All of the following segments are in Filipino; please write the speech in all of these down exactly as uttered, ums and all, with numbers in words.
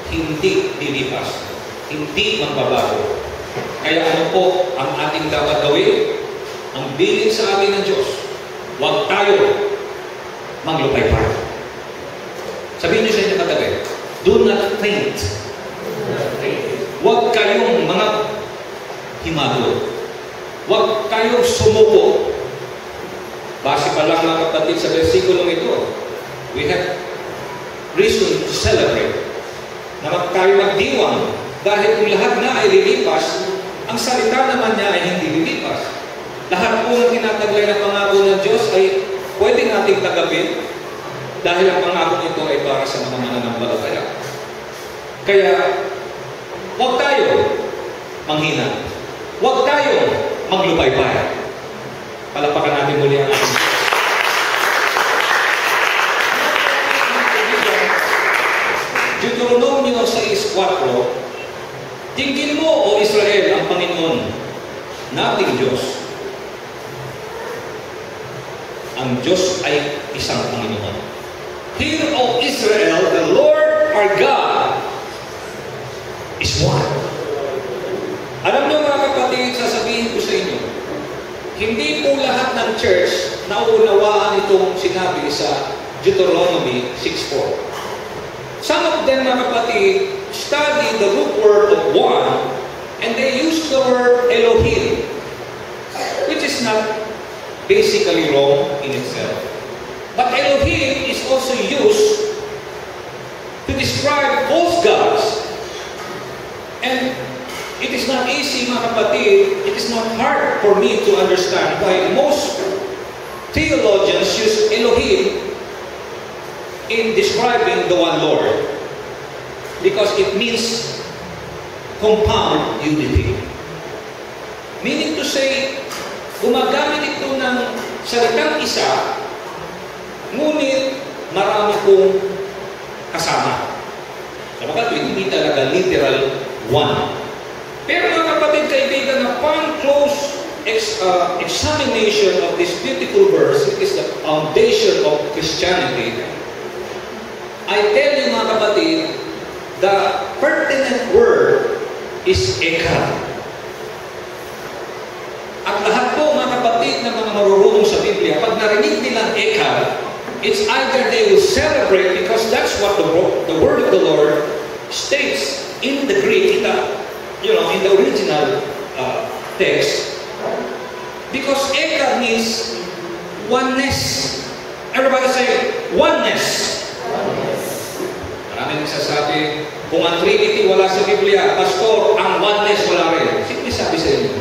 hindi lilipas, hindi magbabago. Kaya ano po ang ating dapat gawin? Ang bilin sa atin ng Diyos, huwag tayo maglupay-pay. Sabihin niyo sa inyo katabi, do not faint. Huwag kayong mga himagod. Huwag kayong sumuko. Base pa lang mga kapatid sa versikulong ito, we have reason to celebrate na mag tayo magdiwang dahil kung lahat na ay lilipas, ang salita naman niya ay hindi lilipas. Lahat po ng tinataglay ng pangako ng Diyos ay pwede nating tagapin dahil ang pangako nito ay para sa mga mananampalataya. Kaya, huwag tayo manghina. Huwag tayo maglupay-pay. Palapakan natin muli ang ating. Deuteronomio six four, tingin mo, O Israel, ang Panginoon, nating Diyos. Ang Diyos ay isang Panginoon. Hear, O Israel, the Lord our God is one. Alam niyo mga kapatid, sasabihin ko sa inyo, hindi po lahat ng church nauunawaan itong sinabi sa Deuteronomy six four. Some of them, mga kapatid, study the root word of one and they use the word Elohim, which is not basically wrong in itself. But Elohim is also used to describe false gods. And it is not easy, mga kapatid, it is not hard for me to understand why most theologians use Elohim in describing the one Lord. Because it means compound unity. Meaning to say, gumagamit ito ng salitang isa, ngunit marami kong kasama. Sabagat hindi talaga literal one. Pero mga kapatid, kaibigan, upon close ex, uh, examination of this beautiful verse, it is the foundation of Christianity. I tell you mga kapatid, the pertinent word is Echad. At lahat po mga kapatid na mga marurunong sa Biblia, pag narinig nilang Echad, it's either they will celebrate because that's what the, the word of the Lord states in the Greek, in the, you know, in the original uh, text. Because Echad means oneness. Everybody say, oneness. Maraming nagsasabi, kung ang Trinity wala sa Biblia, Pastor, ang oneness wala rin. Sino sabi sa inyo?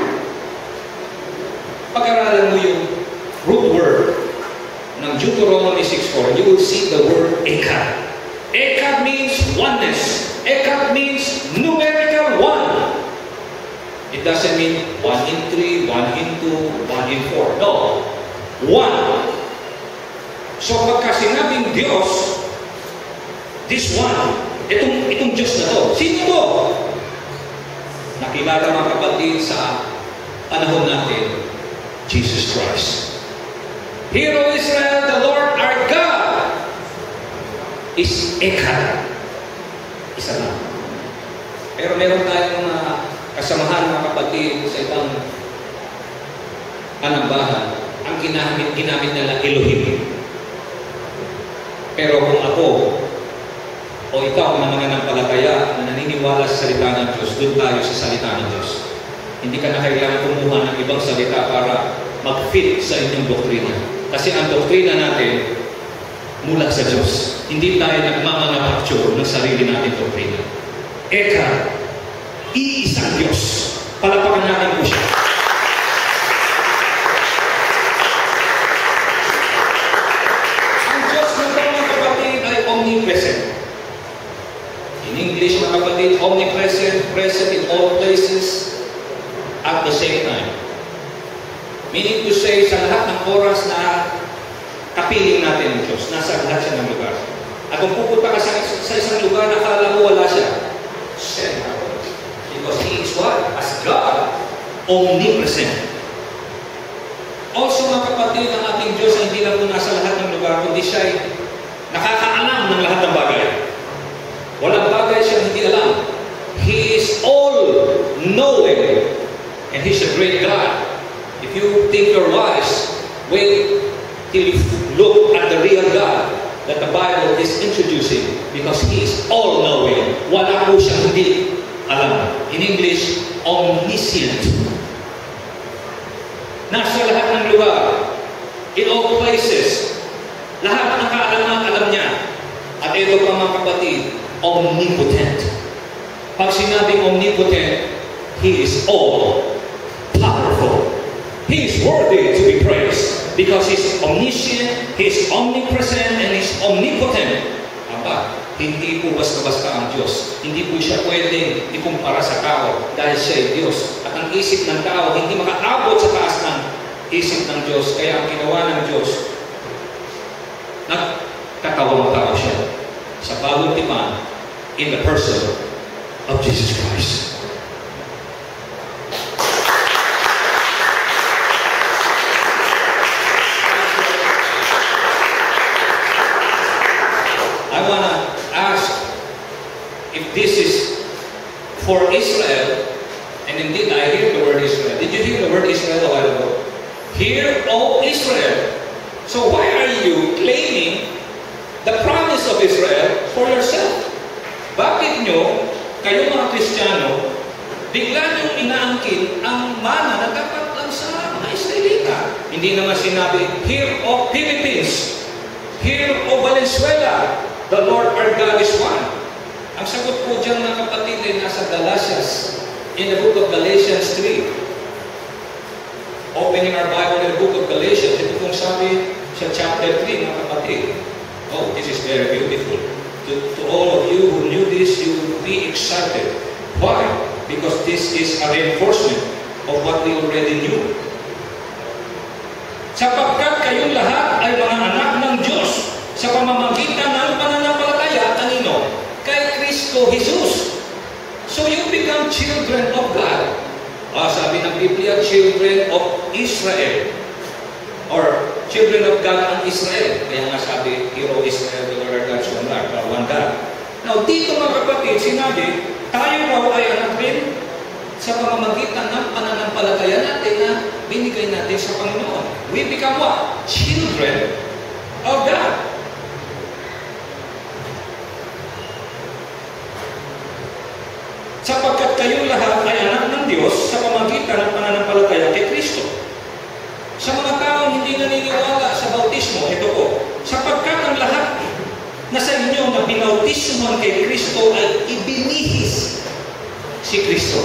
Pag-aralan mo yung root word ng Deuteronomy six four, you will see the word Echad. Echad means oneness. Echad means numerical one. It doesn't mean one in three, one in two, one in four. No. One. So pagka sinabing Diyos, this one, itong, itong Diyos na to, sino to? Nakilala mga kapatid sa panahon natin, Jesus Christ. Hear, O Israel, the Lord our God is Echad. Isa na. Pero meron tayong mga kasamahan mga kapatid sa ibang panambahan, ang ginamit, ginamit nila Elohim. Pero kung ako, o ikaw na mga nanampalataya na naniniwala sa salita ng Diyos, doon tayo sa salita ng Diyos. Hindi ka na kailangan kumuha ng ibang salita para mag-fit sa inyong doktrina. Kasi ang doktrina natin mula sa Diyos. Hindi tayo nagmamanufacture ng sarili natin doktrina. Eka, iisang Diyos. Palapakan natin po siya. Ang Diyos na ito, mga kapatid, ay omnipresent. In English, mga kapatid, omnipresent, present in all places at the same time. Meaning to say, sa lahat ng oras na kapiling natin ng Diyos, nasa lahat siya ng lugar. At kung pupunta ka sa, sa isang lugar, nakala mo wala siya. Siya. Because He is what? As God, omnipresent. Also, mga kapatid, ang ating Diyos ay hindi lang po nasa lahat ng lugar, kundi siya ay nakakaalam ng lahat ng bagay. Walang bagay lalo siyang hindi alam. In English, omniscient. Nasa lahat ng lugar, in all places, lahat ng kaalaman alam niya. At ito pa mga kapatid, omnipotent. Pag sinabing omnipotent, He is all powerful. He is worthy to be praised because He's omniscient, He's omnipresent, and He's omnipotent. Aba, hindi po basta-basta ang Diyos. Hindi po siya pwedeng ikumpara sa tao dahil siya ay Diyos. At ang isip ng tao hindi makaabot sa taas ng isip ng Diyos. Kaya ang ginawa ng Diyos, nagkatawang tao siya sa bagong tipan in the person of Jesus Christ. I want to ask if this is for Israel, and indeed I hear the word Israel. Did you hear the word Israel a while ago? Hear, O Israel. So why are you claiming the promise of Israel for yourself? Bakit nyo, kayo mga Kristiyano, bigla nyong inaangkin ang mana na dapat lang sa mga Israelita? Hindi naman sinabi, Hear, O Philippines. Hear, O Valenzuela. The Lord our God is one. Ang sagot po dyan mga kapatid ay nasa Galatians, in the book of Galatians three. Opening our Bible in the book of Galatians, ito pong sabi sa chapter three mga kapatid. Oh, this is very beautiful. To, to all of you who knew this, you will be excited. Why? Because this is a reinforcement of what we already knew. Sapagkat kayong lahat ay mga anak ng Diyos sa pamamagitan ng pananampalataya, kanino? Kay Kristo Jesus. So you become children of God. Ah, sabi ng Biblia, children of Israel. Or children of God ang Israel. Kaya nga sabi, Hero Israel, the Lord our God, one God, one God. Now, dito mga kapatid, sinabi, tayo raw ay anak rin sa pamamagitan ng pananampalataya natin na binigay natin sa Panginoon. We become what? Children of God. Sapagkat kayong lahat ay anak ng Diyos sa pamamagitan ng pananampalataya kay Kristo. Sa mga taong hindi naniniwala sa bautismo, ito po, sapagkat ang lahat na sa inyo na binautismohan kay Kristo ay ibinihis si Kristo.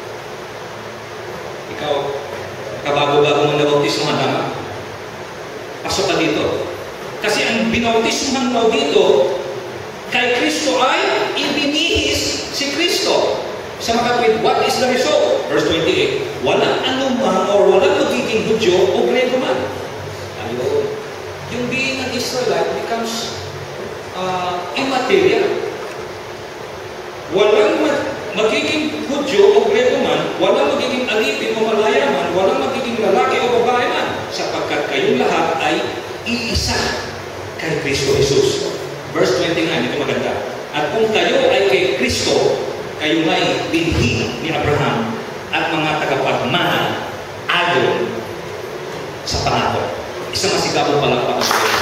Ikaw, kabago-bago mo na bautismohan, tama? Pasok ka dito. Kasi ang binautismohan mo dito kay Kristo ay ibinihis si Kristo. Sa mga kapatid, what is the result? Verse twenty-eight, walang anuman or walang magiging Hudyo o Grego man. Ayun. Yung being an Israelite becomes uh, immaterial. Walang mag magiging Hudyo o Grego man, walang magiging alipin o malayaman, walang magiging lalaki o babae man, sapagkat kayong lahat ay iisa kay Kristo Jesus. Verse twenty-nine, ito maganda. At kung kayo ay kay Kristo, kayo ay binhi ni Abraham at mga tagapagmana ayon sa pangako. Isang masigabong palakpakan sa Diyos.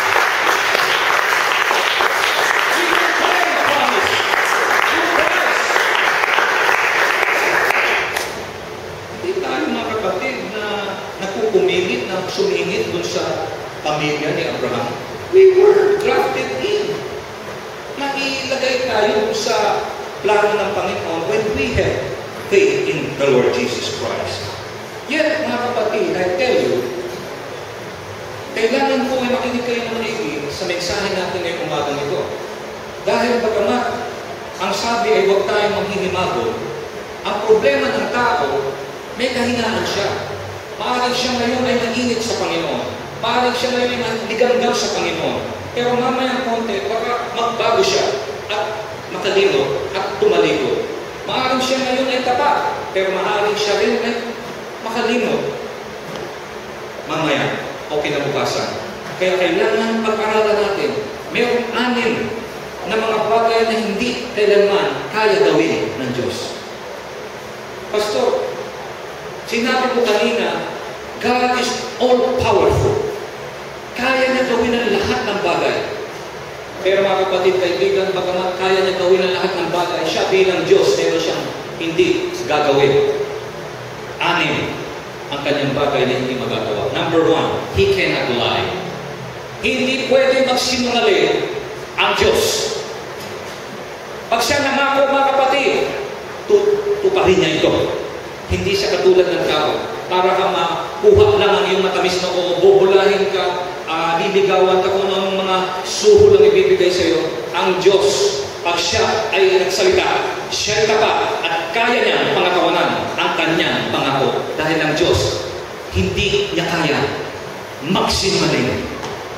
Hindi tayo mga kapatid na nakukumingit, na sumingit dun sa pamilya ni Abraham. We were grafted in. Nailagay tayo sa plano ng Panginoon when we have faith in the Lord Jesus Christ. Yet, mga kapatid, I tell you, kailangan po ay makinig kayo ng maigi sa mensahe natin ngayong umagang ito. Dahil bagamat ang sabi ay huwag tayong manghihimagol, ang problema ng tao, may kahinaan siya. Maaaring siya ngayon ay mainit sa Panginoon. Maaaring siya ngayon ay ligamgam sa Panginoon. Pero mamaya konti, baka magbago siya at matalino at tumalikod. Maaaring siya ngayon ay tapat, pero maaaring siya rin ay makalino mamaya o kinabukasan. Kaya kailangan pag-aralan natin, mayroong anim na mga bagay na hindi kailanman kaya gawin ng Diyos. Pastor, sinabi ko kanina, God is all-powerful. Kaya niya gawin ang lahat ng bagay. Pero mga kapatid, kaibigan, bagamat kaya niya gawin ang lahat ng bagay, siya bilang Diyos, meron siyang hindi gagawin. Anim ang kanyang bagay na hindi magagawa. Number one, He cannot lie. Hindi pwede magsinungaling ang Diyos. Pag siya nangako, mga kapatid, tuparin niya ito. Hindi siya katulad ng tao. Para ka makuha lang ang iyong matamis na o bubulahin ka, uh, liligawan ka kung anong mga suho lang ibibigay sa iyo. Ang Diyos, pag siya ay nagsalita, siya tapat at kaya niya pangatawanan ang kanyang pangako. Dahil ang Diyos, hindi niya kaya magsinungaling.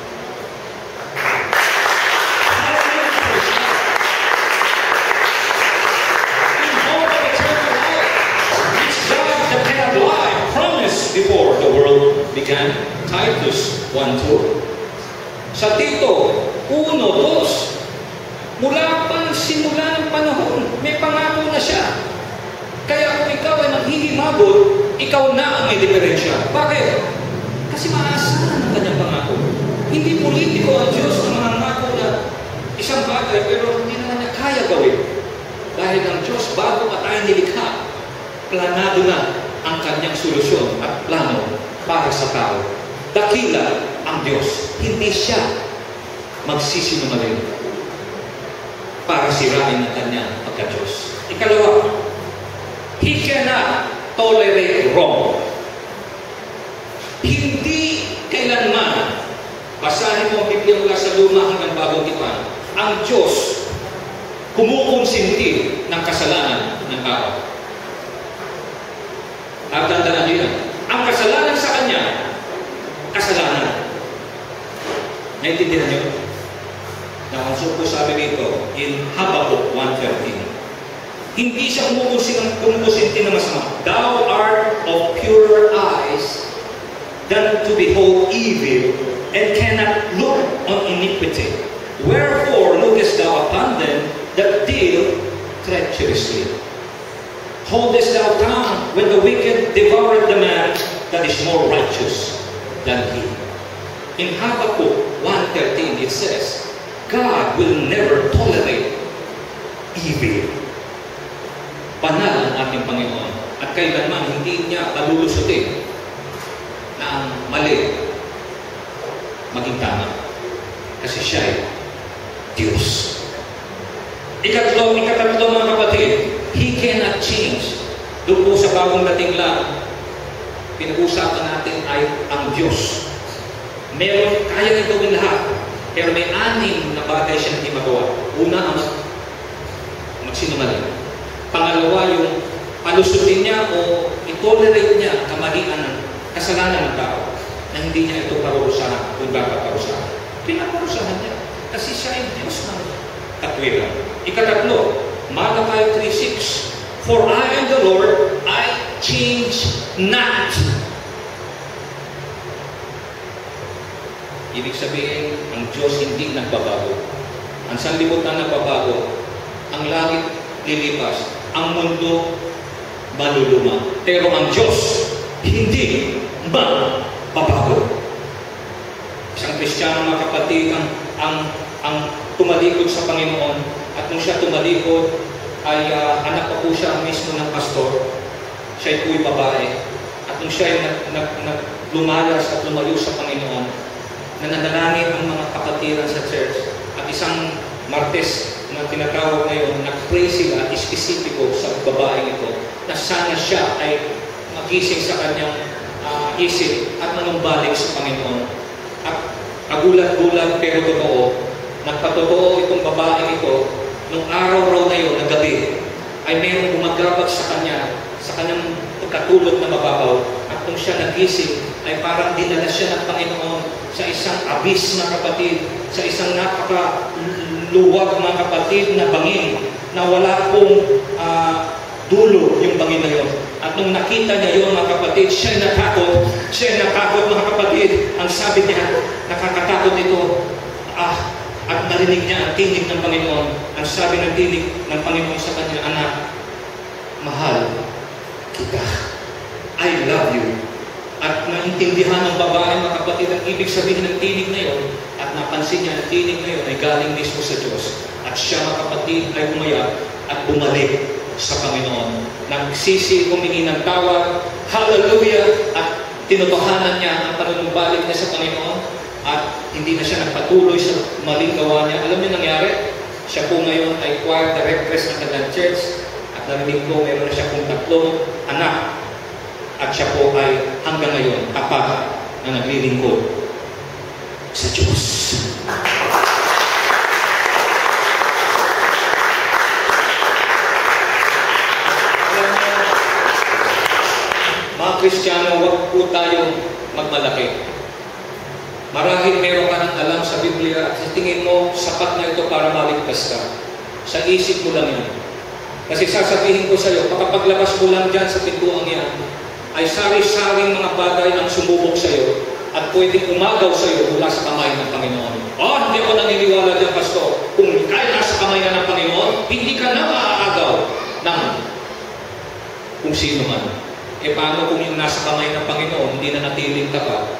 Before the world began, Titus one two. Sa Tito one two, mula pa simula ng panahon, may pangako na siya. Kaya kung ikaw ay maghihimabot, ikaw na ang may diferensya. Bakit? Kasi maasahan ang kanyang pangako. Hindi politiko ang Diyos na mangangako na isang bagay, pero hindi na niya kaya gawin. Dahil ang Diyos, bago pa tayo nilikha, planado na ang kanyang solusyon at plano para sa tao. Dakila ang Diyos. Hindi siya magsisinungaling para sirain ang kanyang pagka-Diyos. Ikalawa, He cannot tolerate wrong. Hindi kailanman, basahin mo ang Biblia mula sa luma hanggang bagong tipan, ang Diyos kumukonsinti ng kasalanan ng tao. Natandaan niyo yan. Ang kasalanan sa Kanya, kasalanan. Naintindihan niyo? Na ang suko sabi nito in Habakkuk one thirteen. Hindi siya kumukusinti na masama. Thou art of purer eyes than to behold evil and cannot look on iniquity. Wherefore lookest thou upon them that deal treacherously? Holdest thou tongue when the wicked devoured the man that is more righteous than he? In Habakkuk one thirteen it says, God will never tolerate evil. Banal ang ating Panginoon at kailanman hindi niya palulusutin na ang mali maging tama. Kasi siya ay Diyos. Ikatlo, ikatatlo mga kapatid, He cannot change. Doon po sa bagong dating lang, pinag-usapan natin ay ang Diyos. Meron, kaya niya gawin lahat. Pero may anim na bagay siya hindi magawa. Una, ang magsinungaling. Pangalawa, yung palusutin niya o itolerate niya kamalian ng kasalanan ng tao na hindi niya ito parurusahan kung dapat parurusahan. Pinaparusahan niya. Kasi siya ay Diyos ng katwiran. Ikatatlo, Malachi three six, for I am the Lord, I change not. Ibig sabihin, ang Diyos hindi nagbabago. Ang sanlibutan nagbabago. Ang langit lilipas. Ang mundo maluluma. Pero ang Diyos hindi magbabago. Isang Kristiyano mga kapatid, ang, ang, ang tumalikod sa Panginoon. At nung siya tumalikod, ay uh, anak pa po siya mismo ng pastor. Siya po'y babae. At nung siya ay nag, nag, nag, lumalas at lumayo sa Panginoon, nananalangin ang mga kapatiran sa church. At isang Martes na tinatawag ngayon, nag-pray sila espesipiko sa babaeng ito na sana siya ay magising sa kanyang uh, isip at manumbalik sa Panginoon. At agulat-gulat pero totoo, nagpatotoo itong babaeng ito. Nung araw raw na yun, na gabi, ay mayroong gumagabag sa kanya, sa kanyang pagkatulog na mababaw. At nung siya nagising, ay parang dinala siya ng Panginoon sa isang abis na kapatid, sa isang napakaluwag mga kapatid na bangin, na wala pong uh, dulo yung bangin na yun. At nung nakita niya yun mga kapatid, siya natakot, siya natakot mga kapatid. Ang sabi niya, nakakatakot ito, ah, at narinig niya ang tinig ng Panginoon. Ang sabi ng tinig ng Panginoon sa kanya, anak, mahal kita. I love you. at naintindihan ng babae, mga kapatid, ang ibig sabihin ng tinig na yun, at napansin niya ang tinig na yun ay galing mismo sa Diyos. At siya, mga kapatid, ay umayak at bumalik sa Panginoon. Nagsisi, humingi ng tawad, hallelujah, at tinutuhanan niya ang panunumbalik niya sa Panginoon, at hindi na siya nagpatuloy sa maling gawa niya. Alam niyo nangyari? Siya po ngayon ay choir directress ng Kagad Church, at narinig ko, meron na siya pong tatlong anak. At siya po ay hanggang ngayon tapat na naglilingkod sa Diyos. Mga Kristiyano, huwag po tayong magmalaki. Marahil meron ka ng alam sa Biblia at sa tingin mo, sapat na ito para maligtas ka. Sa isip mo lang yan. Kasi sasabihin ko sa iyo, pagkapaglabas mo lang dyan sa pintuang yan, ay sari-saring mga bagay ang sumubok sa iyo at pwedeng umagaw sa iyo mula sa kamay ng Panginoon. Oh, hindi ako naniniwala dyan, Pastor. Kung kahit nasa kamay na ng Panginoon, hindi ka na maaagaw ng kung sino man. E paano kung yung nasa kamay ng Panginoon, hindi na natiling tapat?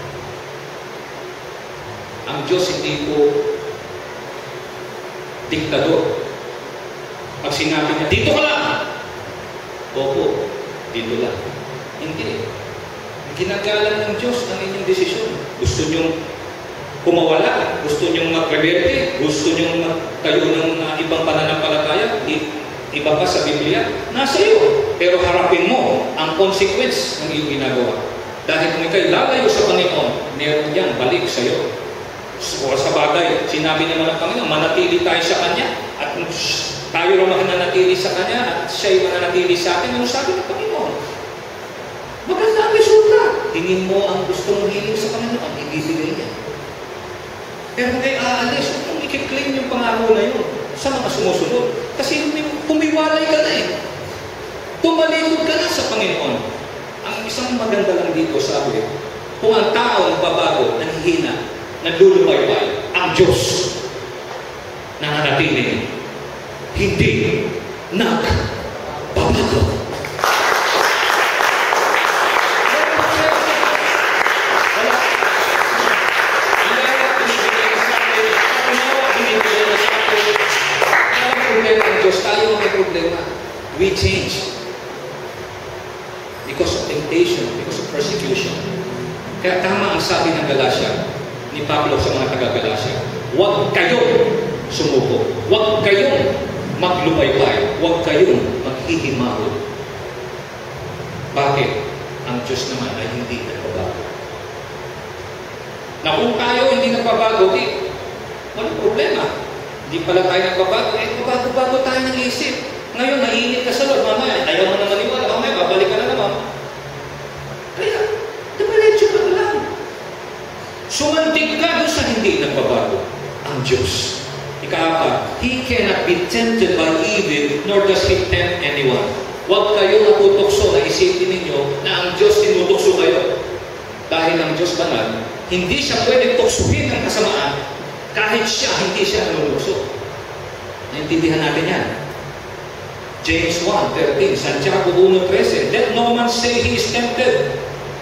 Ang Diyos hindi po diktador. Pag sinabi niya, dito ka lang! Opo, dito lang. Hindi. Ginagalang ng Diyos ang inyong desisyon. Gusto niyong kumawala, gusto niyong magrebelde, gusto niyong magtayo ng uh, ibang pananampalataya, iba pa sa Biblia, nasa iyo. Pero harapin mo ang consequence ng iyong ginagawa. Dahil kung ikay lalayo sa Panginoon, meron niyang balik sa iyo. So, sa bagay, sinabi naman ng Panginoon, manatili tayo sa Kanya, at tayo rin mananatili sa Kanya, at siya'y mananatili sa atin. Ano sabi ng Panginoon? Maganda ang resulta. Tingin mo ang gusto mong hiling sa Panginoon, ibibigay niya. Pero kung kayo aalis, kung i-claim yung pangako na yun sa mga sumusunod. Kasi pumiwalay ka na eh. Tumalikod ka na sa Panginoon. Ang isang maganda lang dito sabi, kung ang tao nagbabago, nanghihina, naglulupaybay, ang Diyos nananatili, hindi nagbabago. Tayo may problema. We change because of temptation, because of persecution. Kaya tama ang sabi ng Galatia ni Pablo sa mga taga-Galatia, huwag kayong sumuko, huwag kayong maglupaybay, huwag kayong maghihimahod. Bakit? Ang Diyos naman ay hindi nagbabago. Na kung tayo hindi nagbabago, di, walang problema. Hindi pala tayo nagbabago, eh bago-bago tayo ng isip. Ngayon, naiinit ka sa loob, mamaya, ayaw mo na maniwala, mamaya, babalik ka na naman. Kaya, dumiretso ka lang. Sumantik ka doon sa hindi nagbabago. Ang Diyos. Ika-apat, He cannot be tempted by evil, nor does He tempt anyone. Huwag kayo natutokso na isipin ninyo na ang Diyos tinutokso kayo. Dahil ang Diyos banal, hindi siya pwedeng tuksuhin ng kasamaan kahit siya, hindi siya nanulukso. Naintindihan natin yan. James one thirteen, Santiago one thirteen, let no man say he is tempted.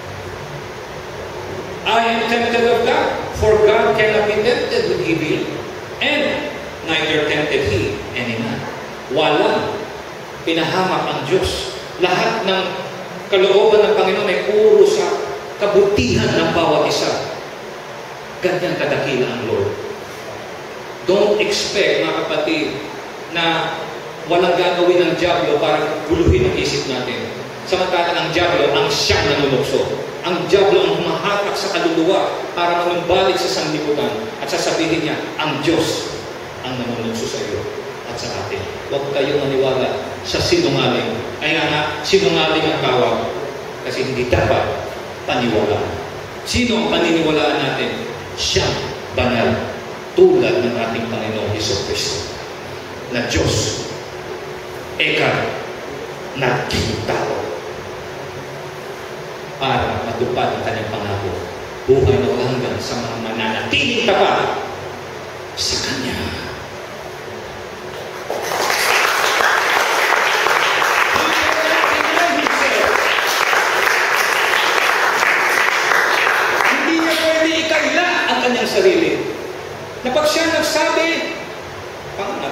I am tempted of God, for God cannot be tempted with evil, and neither tempted He any man. Walang pinahamak ang Diyos. Lahat ng kalooban ng Panginoon ay puro sa kabutihan ng bawat isa. Ganyan kadakila ang Lord. Don't expect, mga kapatid, na walang gagawin ng Diablo para guluhin ang isip natin. Samantala ang Diablo ang siyang nanunukso. Ang Diablo ang humahatak sa kaluluwa para manumbalik sa sanlibutan at sasabihin niya, ang Diyos ang nanunukso sa iyo at sa atin. Huwag kayong maniwala sa sinungaling. Kaya nga, sinungaling ang tawag kasi hindi dapat paniwalaan. Sino ang paniniwalaan natin? Siyang banal. Tulad ng ating Panginoong Jesucristo na Diyos, eka, naging tao para matupad ang kanyang pangako. Buhay na hanggang sa mga mananatiling tapat sa Kanya.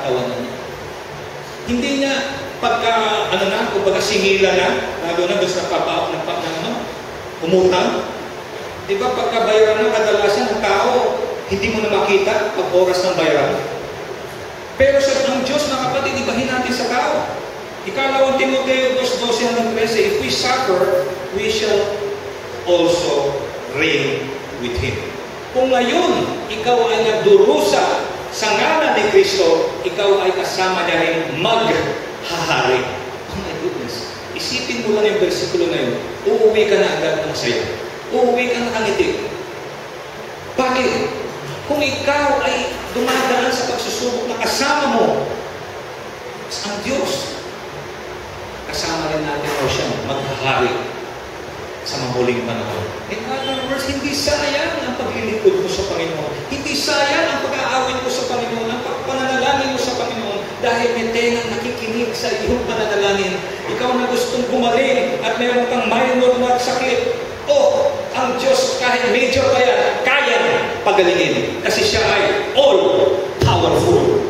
pagtatawanan niya. Hindi niya pagka, ano na, kumbaga singila na, lalo na gusto na papaok ng pag ano, umutang. Di ba pagka bayaran na, kadalasan ng tao, hindi mo na makita pag oras ng bayaran. Pero sa ang Diyos, mga kapatid, ibahin natin sa tao. Ikalawang Timoteo two twelve hanggang thirteen, if we suffer, we shall also reign with Him. Kung ngayon, ikaw ay nagdurusa sa ngalan ni Kristo, ikaw ay kasama niya rin maghahari. Oh my goodness. Isipin mo lang yung versikulo na yun. Uuwi ka na agad ng masaya. Uuwi ka na kangiti. Bakit? Kung ikaw ay dumadaan sa pagsusubok na kasama mo ang Diyos, kasama rin natin o siya maghahari sa mahuling panahon. In other words, hindi sayang ang paglilingkod mo sa Panginoon. Hindi sayang ang pag-aawit mo sa Panginoon, ang pananalangin mo sa Panginoon, dahil may tenang nakikinig sa iyong pananalangin. Ikaw na gustong gumaling at meron kang minor na sakit, o ang Diyos kahit major pa yan, kaya na pagalingin. Kasi siya ay all-powerful.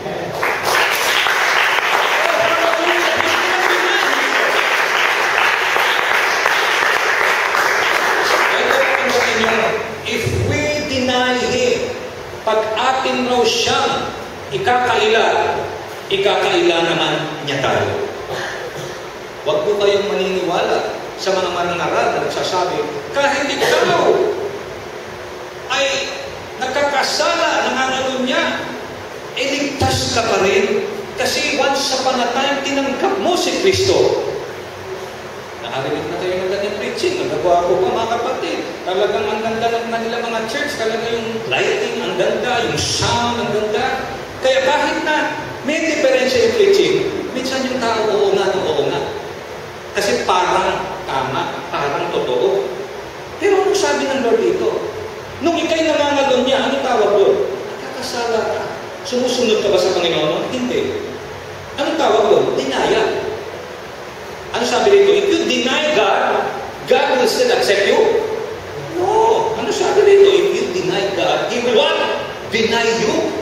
Pag atin raw siyang ikakaila, ikakaila naman niya tayo. Huwag po kayong maniniwala sa mga manangaral na nagsasabi, kahit ikaw ay nagkakasala, nanganganon niya, eh ligtas ka pa rin. Kasi once upon a time, tinanggap mo si Kristo. Nakarinig na tayo ng ganyan preaching. Nagagawa ko pa mga kapatid. Talagang ang ganda ng kanila mga church. Talaga yung lighting, ang ganda. Yung sound, ang ganda. Kaya kahit na may diferensya yung preaching, minsan yung tao, oo nga, oo nga. Kasi parang tama, parang totoo. Pero ano sabi ng Lord dito? Nung ikay nangangalon niya, ano tawag doon? Nakakasala ka. Sumusunod ka ba sa Panginoon? Hindi. Anong tawag doon? Denial. Ano sabi dito? If you deny God, God will still accept you? No. Ano sabi dito? If you deny God, He will what? Deny you?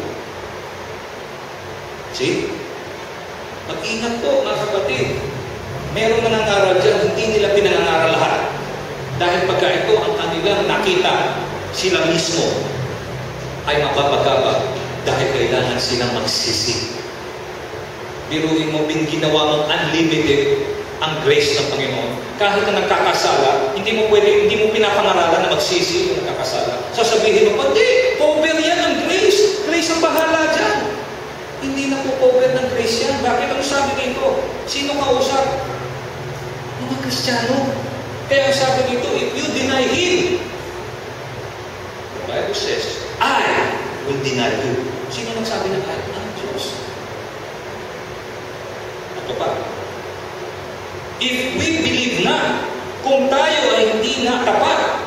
See? Mag-ingat po, mga kapatid. Meron manangaral dyan, hindi nila pinangangaral lahat. Dahil pagka ito ang kanilang nakita, sila mismo ay mapapagabag dahil kailangan silang magsisi. Biruin mo, bin ginawa mong unlimited ang grace ng Panginoon. Kahit na nagkakasala, hindi mo pwede, hindi mo pinapangaralan na magsisi kung nagkakasala. Sasabihin mo, hindi, cover yan ang grace. Grace ang bahala dyan. Hindi na po cover ng grace yan. Bakit ang sabi dito? Sino kausap? Mga Kristiyano. Kaya ang sabi dito, if you deny Him, the Bible says, I will deny you. Sino nagsabi ng I? Ang Diyos. Ito pa. If we believe na, kung tayo ay hindi na tapat,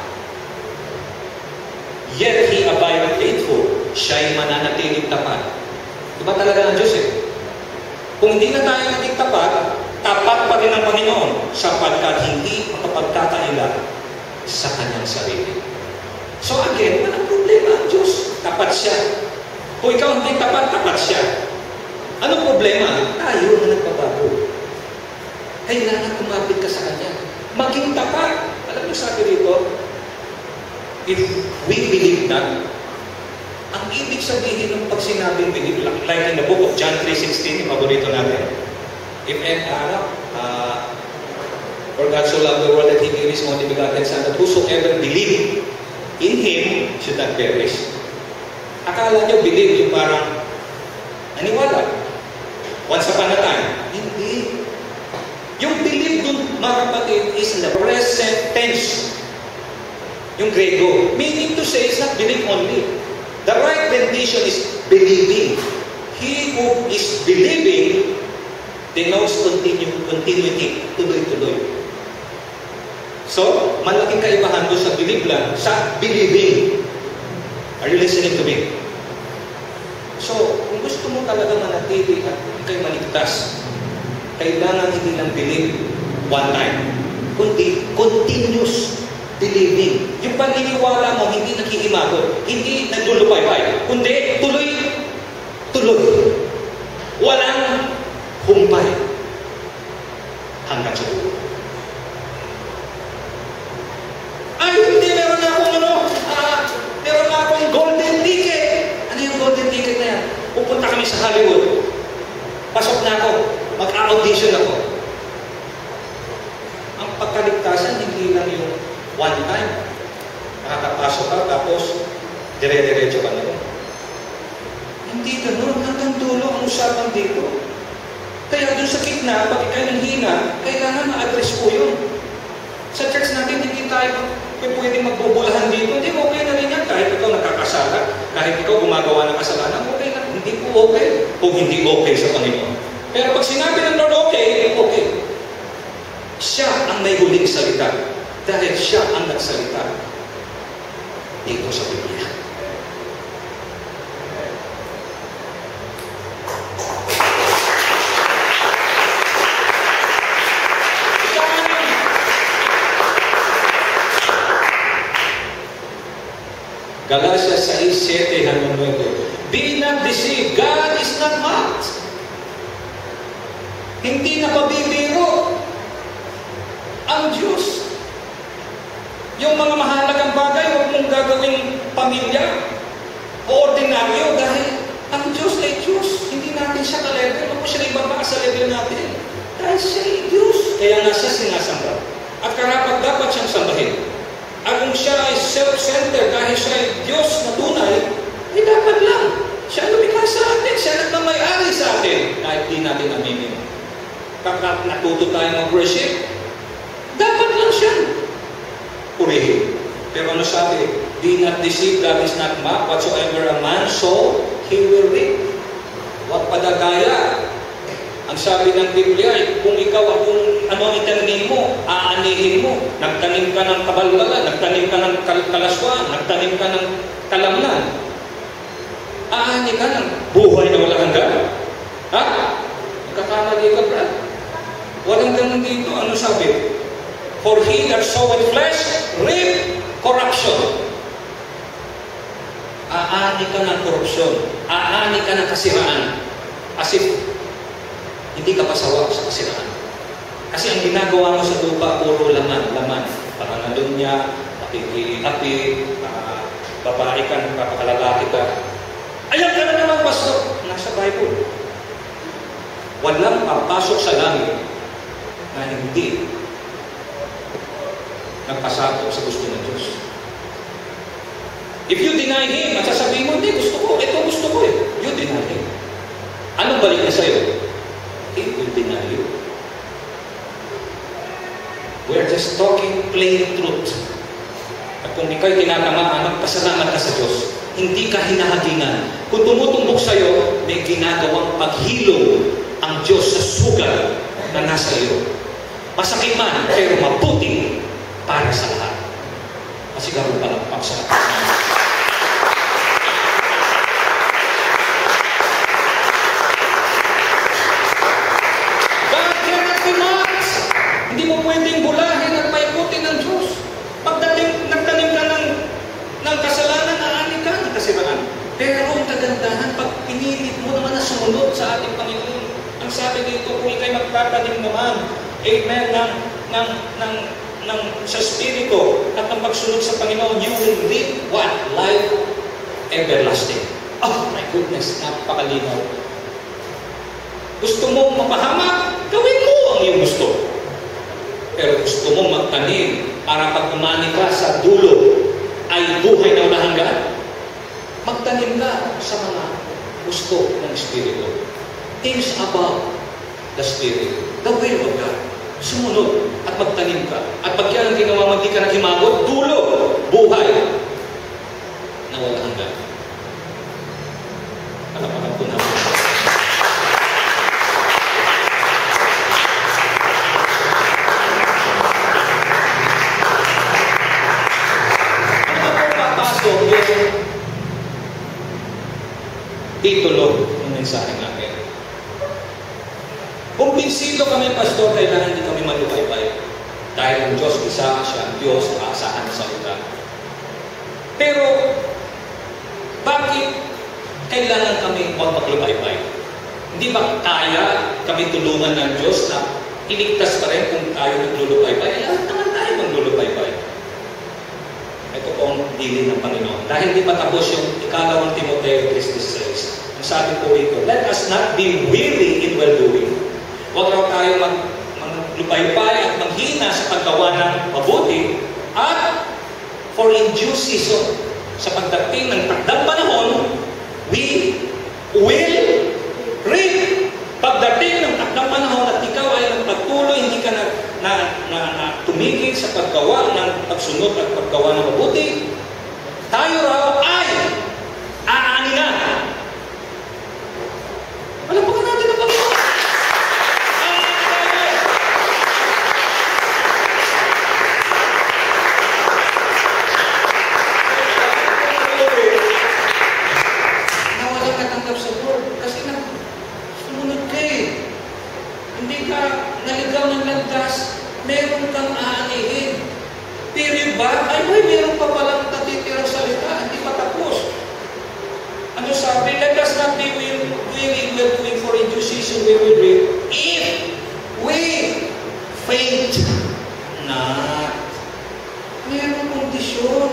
yet He abide faithful, siya'y mananatiling tapat. Diba talaga ang Diyos eh? Kung hindi na tayo naging tapat, tapat pa rin ang Panginoon sapagkat hindi makapagkakaila sa Kanyang sarili. So again, walang problema ang Diyos. Tapat siya. Kung ikaw hindi tapat, tapat siya. Anong problema? Tayo na nagbabago. Kailangan kumapit ka sa Kanya. Maging tapat. Alam niyo sabi dito, if we believe that, ang ibig sabihin ng pag sinabing believe, like in the book of John three sixteen, yung paborito natin, if and uh, uh, for God so loved the world that He gave His only begotten Son, that whosoever believe in Him should not perish. Akala niyo believe yung parang naniwala. Once upon a time. Hindi. Yung believe dun, mga kapatid, is in the present tense. Yung Grego. Meaning to say, it's not believe only. The right rendition is believing. He who is believing denotes continue, continuity, tuloy-tuloy. So, malaking kaibahan doon sa believe lang, sa believing. Are you listening to me? So, kung gusto mo talaga manatili at ikay maligtas, kailangan hindi lang believe one time, kundi continuous believing. Yung paniniwala mo, hindi nakikimagot, hindi nagdulupay-pay, kundi tuloy-tuloy. pasok na ako, mag-audition ako. Ang pagkaligtasan, hindi lang yung one time. Nakakapasok ka, tapos dire-diretso ka na rin. Hindi ganun. Hanggang dulo ang usapan dito. Kaya dun sa gitna, pag ikay ng hina, kailangan ma-address po yun. Sa church natin, hindi tayo pwede magbubulahan dito. Hindi, okay na rin yan. Kahit ikaw nakakasala, kahit ikaw gumagawa ng kasalanan, okay na. Hindi po okay kung hindi okay sa Panginoon. Pero pag sinabi ng Lord, okay, okay. Siya ang may huling salita. Dahil siya ang nagsalita dito sa Biblia. Galatians six, seven hanggang nine. Be not deceived. God is not mocked. Hindi na pabibiro ang Diyos. Yung mga mahalagang bagay, huwag mong gagawing pamilya o ordinaryo dahil ang Diyos ay Diyos. Hindi natin siya ka-level. Huwag mo siya ibaba sa level natin. Dahil siya ay Diyos. Kaya nga siya sinasamba. At karapat dapat siyang sambahin. At kung siya ay self-centered dahil siya ay Diyos na tunay, ay dapat lang. Siya lumikha sa atin. Siya nagmamayari sa atin. Kahit di natin aminin. Kapag natuto tayo ng worship, dapat lang siya purihin. Pero ano sabi? Be not deceived, God is not mocked. Whatsoever a man sow, he will reap. Huwag padagaya. Ang sabi ng Biblia, kung ikaw kung ano ang itanim mo, aanihin mo. Nagtanim ka ng kabalbalan, nagtanim ka ng kalaswan, nagtanim ka ng kalamnan. Aani ka ng buhay na walang hanggan. Ha? Nagkakamali ka, brad. Walang ganun dito. Ano sabi? For he that soweth flesh, reap corruption. Aani ka ng korupsyon. Aani ka ng kasiraan. As if hindi ka pasawa sa kasiraan. Kasi ang ginagawa mo sa lupa, puro laman, laman. Pananalunya, pakikiapi, uh, babae ka, papakalalaki ka. Ayan ka na naman, pastor. Nasa Bible. Walang papasok sa langit na hindi nagpasakop sa gusto ng Diyos. If you deny Him, at sasabihin mo, hindi, gusto ko, ito gusto ko eh. You deny Him. Anong balik niya sa'yo? He will deny you. We're just talking plain truth. At kung ikaw'y tinatamaan, magpasalamat ka sa Diyos. Hindi ka hinahagingan. Kung tumutumbok sa'yo, may ginagawang paghilom ang Diyos sa sugal na nasa iyo. Masakit man, pero mabuti para sa lahat. Masigaw pa lang paksa. God cannot be mocked. Hindi mo pwedeng bulahin at paikutin ng Diyos. Pagdating, nagtanim ka ng, ng kasalanan, naani ka ng kasiraan. Pero ang kagandahan, pag pinilit mo naman na sumunod sa ating Panginoon, ang sabi dito, kung ikay magtatanim naman, amen, ng, ng, ng, ng, sa Espiritu at ng pagsunod sa Panginoon, you will reap what? Life everlasting. Oh my goodness, napakalinaw. Gusto mong mapahamak? Gawin mo ang iyong gusto. Pero gusto mong magtanim para pag umani ka sa dulo ay buhay na walang hanggan? Magtanim ka sa mga gusto ng Espiritu. Things about the Spirit. The will of God. Sumunod at magtanim ka. At pag yan ang ginawa mo, hindi ka naghimagot, dulo, buhay na walang hanggan. Palapakan po namin. Ano po papasok yung titulo ng mensahe namin? Kumbinsido kami, pastor, kailangan hindi kami malupaybay. Dahil ang Diyos, isa siya ang Diyos, aasahan sa salita. Pero, bakit kailangan kami huwag maglupaybay? Hindi ba kaya kami tulungan ng Diyos na iligtas pa rin kung tayo naglulupaybay? Lahat naman tayo maglulupaybay. Ito po ang dilin ng Panginoon. Dahil hindi pa tapos yung ikalawang Timoteo three six. Ang sabi po rito, let us not be weary in well Huwag raw tayo mag, maglupay-pay at manghina sa paggawa ng mabuti at for in due season, sa pagdating ng takdang panahon, we will reap. Pagdating ng takdang panahon at ikaw ay nagpatuloy, hindi ka na, na, na, na tumigil sa paggawa ng pagsunod at paggawa ng mabuti, tayo raw ay aani na. Alam pa ka natin ang Panginoon. Nawalang natanggap sa Lord kasi na sumunod ka eh. Hindi ka naligaw ng landas, meron kang aanihin. Period ba? Ay, may meron pa palang natitirang salita, hindi pa tapos. Ano sabi? Let us not be willing, willing, well doing for in due season we will reap. If we faint not. Mayroong kondisyon.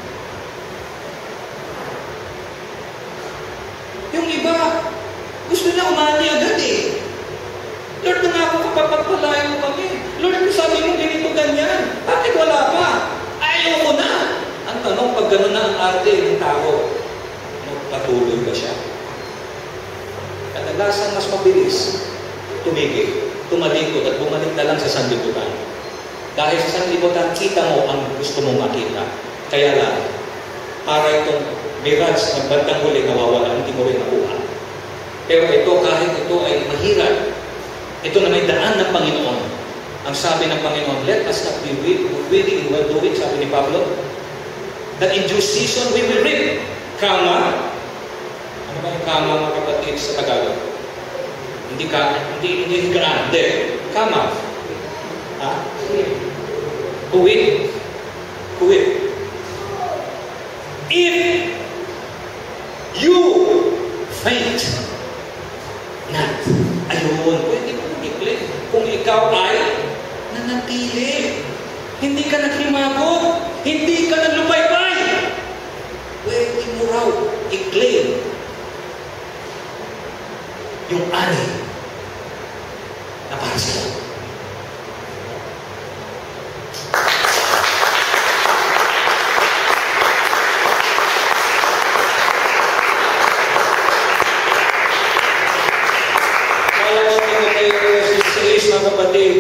Yung iba, gusto na umani agad eh. Lord, na nga ako kapapagpalayo mo kami. Lord, sabi mo ganito ganyan. Bakit wala pa? Ayaw ko na. Ang tanong, pag gano'n na ang arte ng tao, magpatuloy ba siya? Kadalasan mas mabilis, tumigil, tumalikod at bumalik na lang sa sanlibutan. Dahil sa sanlibutan, kita mo ang gusto mong makita. Kaya lang, para itong mirage ng bantang huli nawawala, hindi mo rin nakuha. Pero ito, kahit ito ay mahirap, ito na may daan ng Panginoon. Ang sabi ng Panginoon, let us not be willing in well-doing, sabi ni Pablo, that in due season we will reap. Kama, ano ba yung kama mga kapatid sa Tagalog? Hindi ka, hindi, hindi higaan, hindi. Kama. Ha? Kuwit. Kuwit. If you faint not, ayun, pwede mo mag-ikli. Kung ikaw ay nanatili, hindi ka naghimagot, hindi ka naglupaybay, pwede mo raw i-claim yung ani na para sa'yo. Mga kapatid,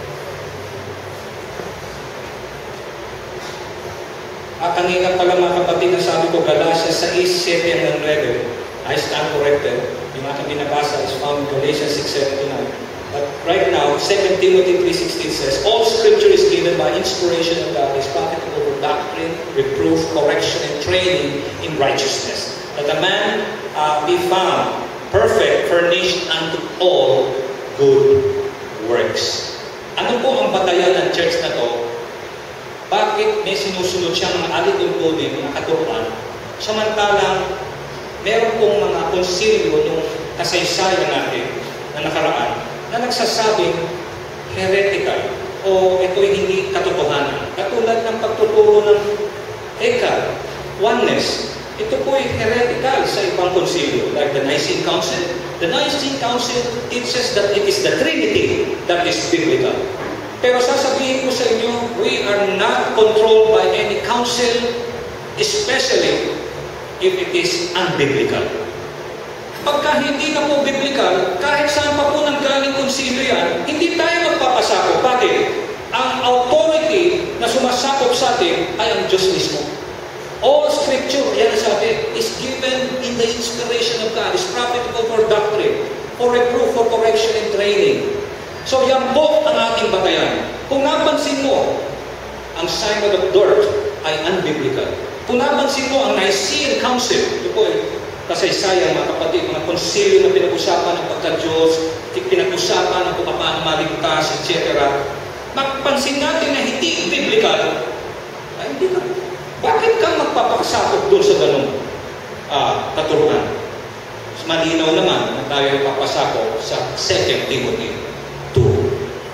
at kanina pala mga kapatid na sabi ko, Galatians six, seven and eleven, I stand corrected. Yung aking binabasa is found in Galatians six, seven to nine. But right now, Second Timothy three sixteen says, all scripture is given by inspiration of God, is profitable for doctrine, reproof, correction, and training in righteousness, that a man uh, be found perfect, furnished unto all good works. Ano po ang batayan ng church na to? Bakit may sinusunod siyang mga alituntunin, mga katuruan, samantalang meron pong mga konsilyo ng kasaysayan natin na nakaraan na nagsasabing heretical o ito'y hindi katotohanan. Katulad ng pagtuturo ng Eka, oneness. Ito po ay heretical sa ibang konsilyo, like the Nicene Council. The Nicene Council teaches that it is the Trinity that is biblical. Pero sasabihin ko sa inyo, we are not controlled by any council, especially if it is unbiblical. Pagka hindi na po biblical, kahit saan pa po nanggaling konsilyo yan, hindi tayo magpapasakop. Bakit? Ang authority na sumasakop sa atin ay ang Diyos mismo. All scripture, yan sabi, is given in the inspiration of God, is profitable for doctrine, for reproof, for correction, and training. So yan po ang ating batayan. Kung napansin mo, ang Synod of Dort ay unbiblical. Kung napansin mo, ang Nicene Council, ito po eh, kasaysayan mga kapatid, mga konsilyo na pinag-usapan ng pagka-Diyos, pinag-usapan ng kung paano maligtas, et cetera. Mapansin natin na hindi biblical, ay hindi ka. Bakit kang magpapakasakop doon sa ganong uh, katuruan? Malinaw naman na tayo magpapasakop sa Second Timothy two.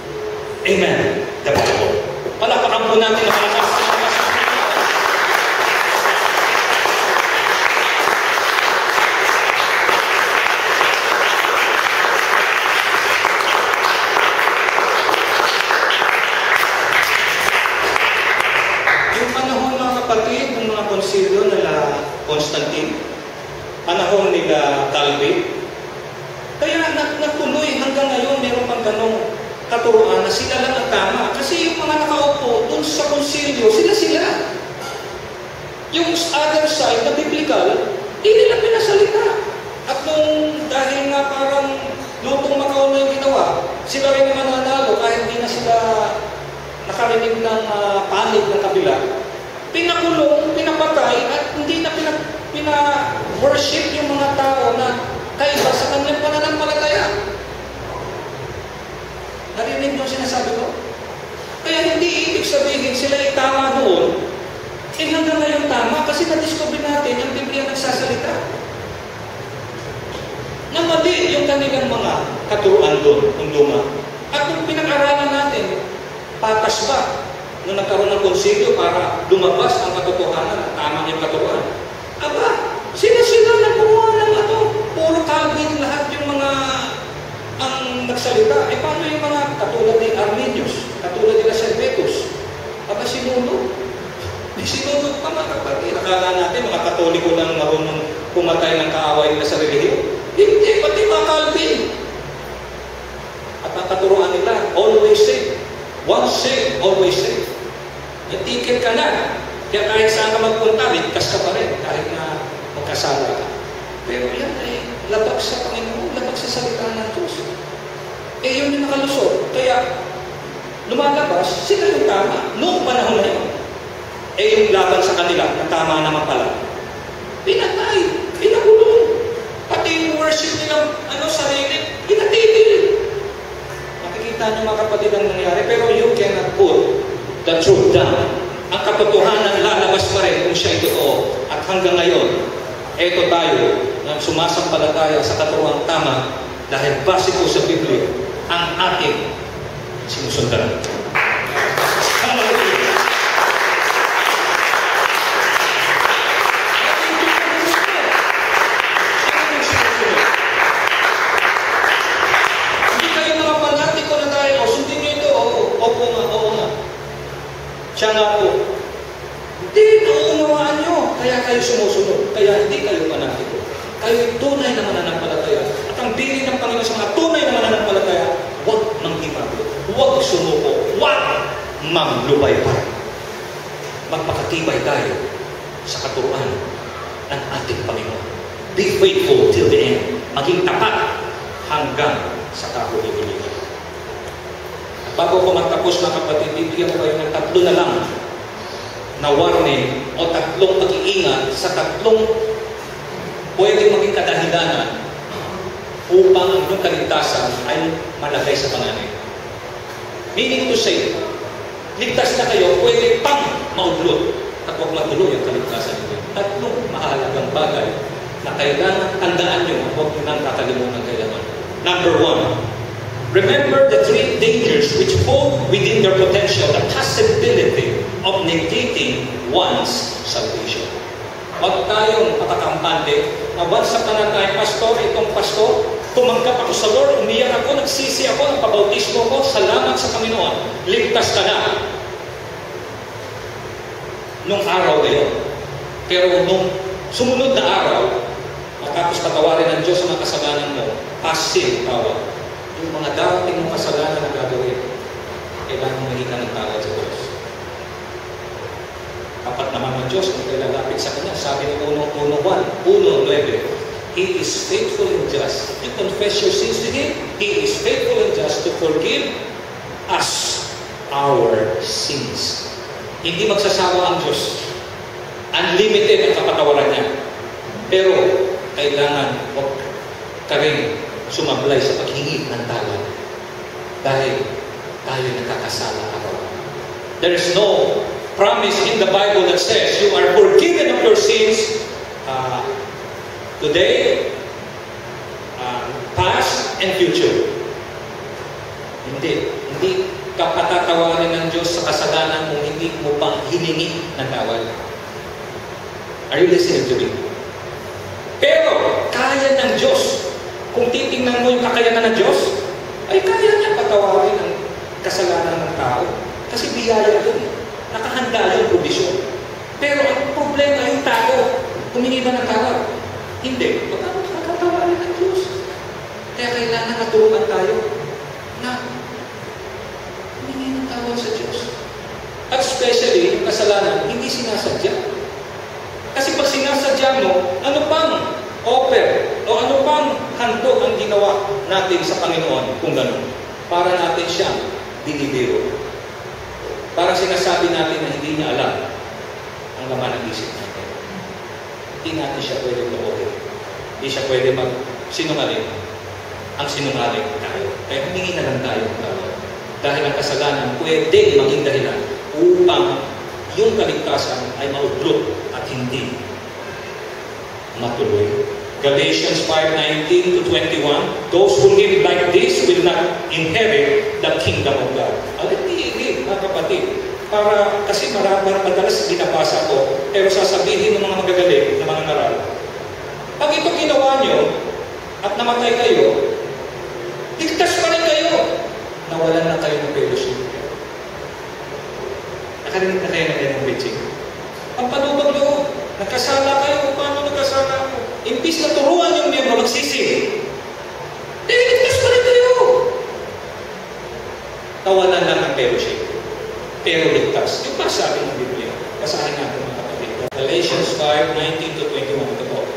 Amen. The Bible. Palapakan po natin ang malakas. Calvin. Kaya natuloy hanggang ngayon, meron pang ganong katuruan na sila lang ang tama. Kasi yung mga nakaupo dun sa konsilyo, sila-sila. Yung other side na biblical, hindi nila pinasalita. At nung dahil nga parang lutong Macau na yung ginawa, sila rin naman nanalo kahit hindi na sila nakarinig ng uh, panig ng kabila. Pinakulong, pinapatay, at hindi na pina-worship yung mga tao na kaiba sa kanilang pananampalataya. Narinig mo sinasabi ko? Kaya hindi ibig sabihin sila ay tama doon, eh hanggang ngayon tama kasi na-discover natin yung Biblia nagsasalita. Na mali yung kanilang mga katuruan doon, yung luma. At kung pinag-aralan natin, patas ba nung nagkaroon ng konsilyo para lumabas ang katotohanan at tama yung katuruan? Aba, sila-sila nagkuha ng ano, puro Calvin lahat yung mga ang nagsalita. Eh paano yung mga katulad ni Arminius, katulad nila Servetus? Aba, sinunod. Di sinunod pa mga kapatid. Akala natin mga Katoliko lang marunong pumatay ng kaaway nila sa relihiyon. Hindi, pati mga Calvin. At ang katuruan nila, always safe. Once safe, always safe. Natikit ka na. Kaya kahit saan ka magpunta, ligtas ka pa rin kahit na magkasala ka. Pero yan ay labag sa Panginoon, labag sa salita ng Diyos. Eh yun yung nakalusot. Kaya lumalabas, sila yung tama. Noong panahon na yun. Eh yung laban sa kanila, na tama naman pala. Pinatay, pinakulong. Pati yung worship nilang ano, sarili, pinatigil. Makikita niyo mga kapatid ang nangyari, pero you cannot put the truth down. Ang katotohanan lalabas pa rin kung siya ay totoo. At hanggang ngayon, eto tayo na sumasampalataya sa katuruang tama dahil base po sa Biblia ang ating sinusundan. Hallelujah! Hindi kayo mga panatiko na tayo, o sundin nyo ito, o, opo nga, oo nga. Siya nga po. Hindi, nauunawaan nyo. Kaya kayo sumusunod. Kaya hindi kayo panatiko. Kayo tunay na mananampalataya. At ang bilin ng Panginoon sa mga tunay na mananampalataya, huwag manghimago, huwag sumuko, huwag maglubaypay. Magpakatibay tayo sa katuruan ng ating Panginoon. Be faithful till the end. Maging tapat hanggang sa kahuli-hulihan. At bago ko magtapos mga kapatid, bibigyan ko kayo ng tatlo na lang na warning o tatlong pag-iingat sa tatlong pwede maging kadahilanan upang ang inyong kaligtasan ay malagay sa panganib. Meaning to say, ligtas na kayo, pwede pang maudlot at huwag matuloy ang kaligtasan nyo. Tatlong mahalagang bagay na kailangan tandaan nyo, huwag nyo nang kakalimutan kailangan. Number one, remember the three dangers which hold within their potential the possibility of negating one's salvation. Huwag tayong patakampante na once sa panatay, pastor, itong pastor, tumanggap ako sa Lord, umiyak ako, nagsisi ako, ang pabautismo ko, salamat sa Panginoon, ligtas ka na. Nung araw na yun. Pero nung sumunod na araw, matapos patawarin ng Diyos ang mga kasalanan mo, passive tawag. Yung mga dating mong kasalanan na gagawin, kailangan mo mahinga ng tawad sa Diyos. Kapat naman ng Diyos kung kailan lapit sa Kanya. Sabi ng uno one, uno nueve, He is faithful and just. You confess your sins to Him, He is faithful and just to forgive us our sins. Hindi magsasawa ang Diyos. Unlimited ang kapatawaran niya. Pero, kailangan huwag ka rin sumablay sa paghingi ng tawad. Dahil tayo nakakasala araw. There is no promise in the Bible that says you are forgiven of your sins uh, today, uh, past, and future. Hindi. Hindi ka patatawarin ng Diyos sa kasalanan kung hindi mo pang hiningi ng tawad. Are you listening to me? Pero, kaya ng Diyos. Kung titingnan mo yung kakayanan ng Diyos, ay kaya niya patawarin ang kasalanan ng tao. Kasi biyaya yun. Nakahanda yung provision. Pero ang problema yung tao, humingi ba ng tawad? Hindi. Paano nakakatawarin sana turuan tayo na humingi ng tawad sa Diyos. At especially, yung kasalanan, hindi sinasadya. Kasi pag sinasadya mo, ano pang offer o ano pang handog ang ginawa natin sa Panginoon kung gano'n? Para natin siyang dinibiro. Para sinasabi natin na hindi niya alam ang laman ng isip natin. Hindi natin siya pwede lookin. Hindi siya pwede mag-sinungaling. Ang sinungaling tayo. Kaya humingi na lang tayo ng tawad. Dahil ang kasalanan pwede maging dahilan upang yung kaligtasan ay maudlot at hindi matuloy. Galatians five nineteen to twenty-one, those who live like this will not inherit the kingdom of God. Alam niyo, mga kapatid, para, kasi marami, madalas binabasa ko, pero sasabihin ng mga magagaling na mga ngaral, pag ito ginawa nyo at namatay kayo, ligtas pa rin kayo. Nawalan na kayo ng fellowship. Nakarinig na kayo na kayo ng preaching. Ang panubag loob, nagkasala kayo, paano nagkasala ko? Imbis na turuan yung miyembro magsisi, eh, ligtas pa rin kayo. Nawalan lang ng fellowship. Pero ligtas. Yung pa sabi ng Biblia. Basahin natin mga kapatid. Galatians five nineteen to twenty-one. Ito po.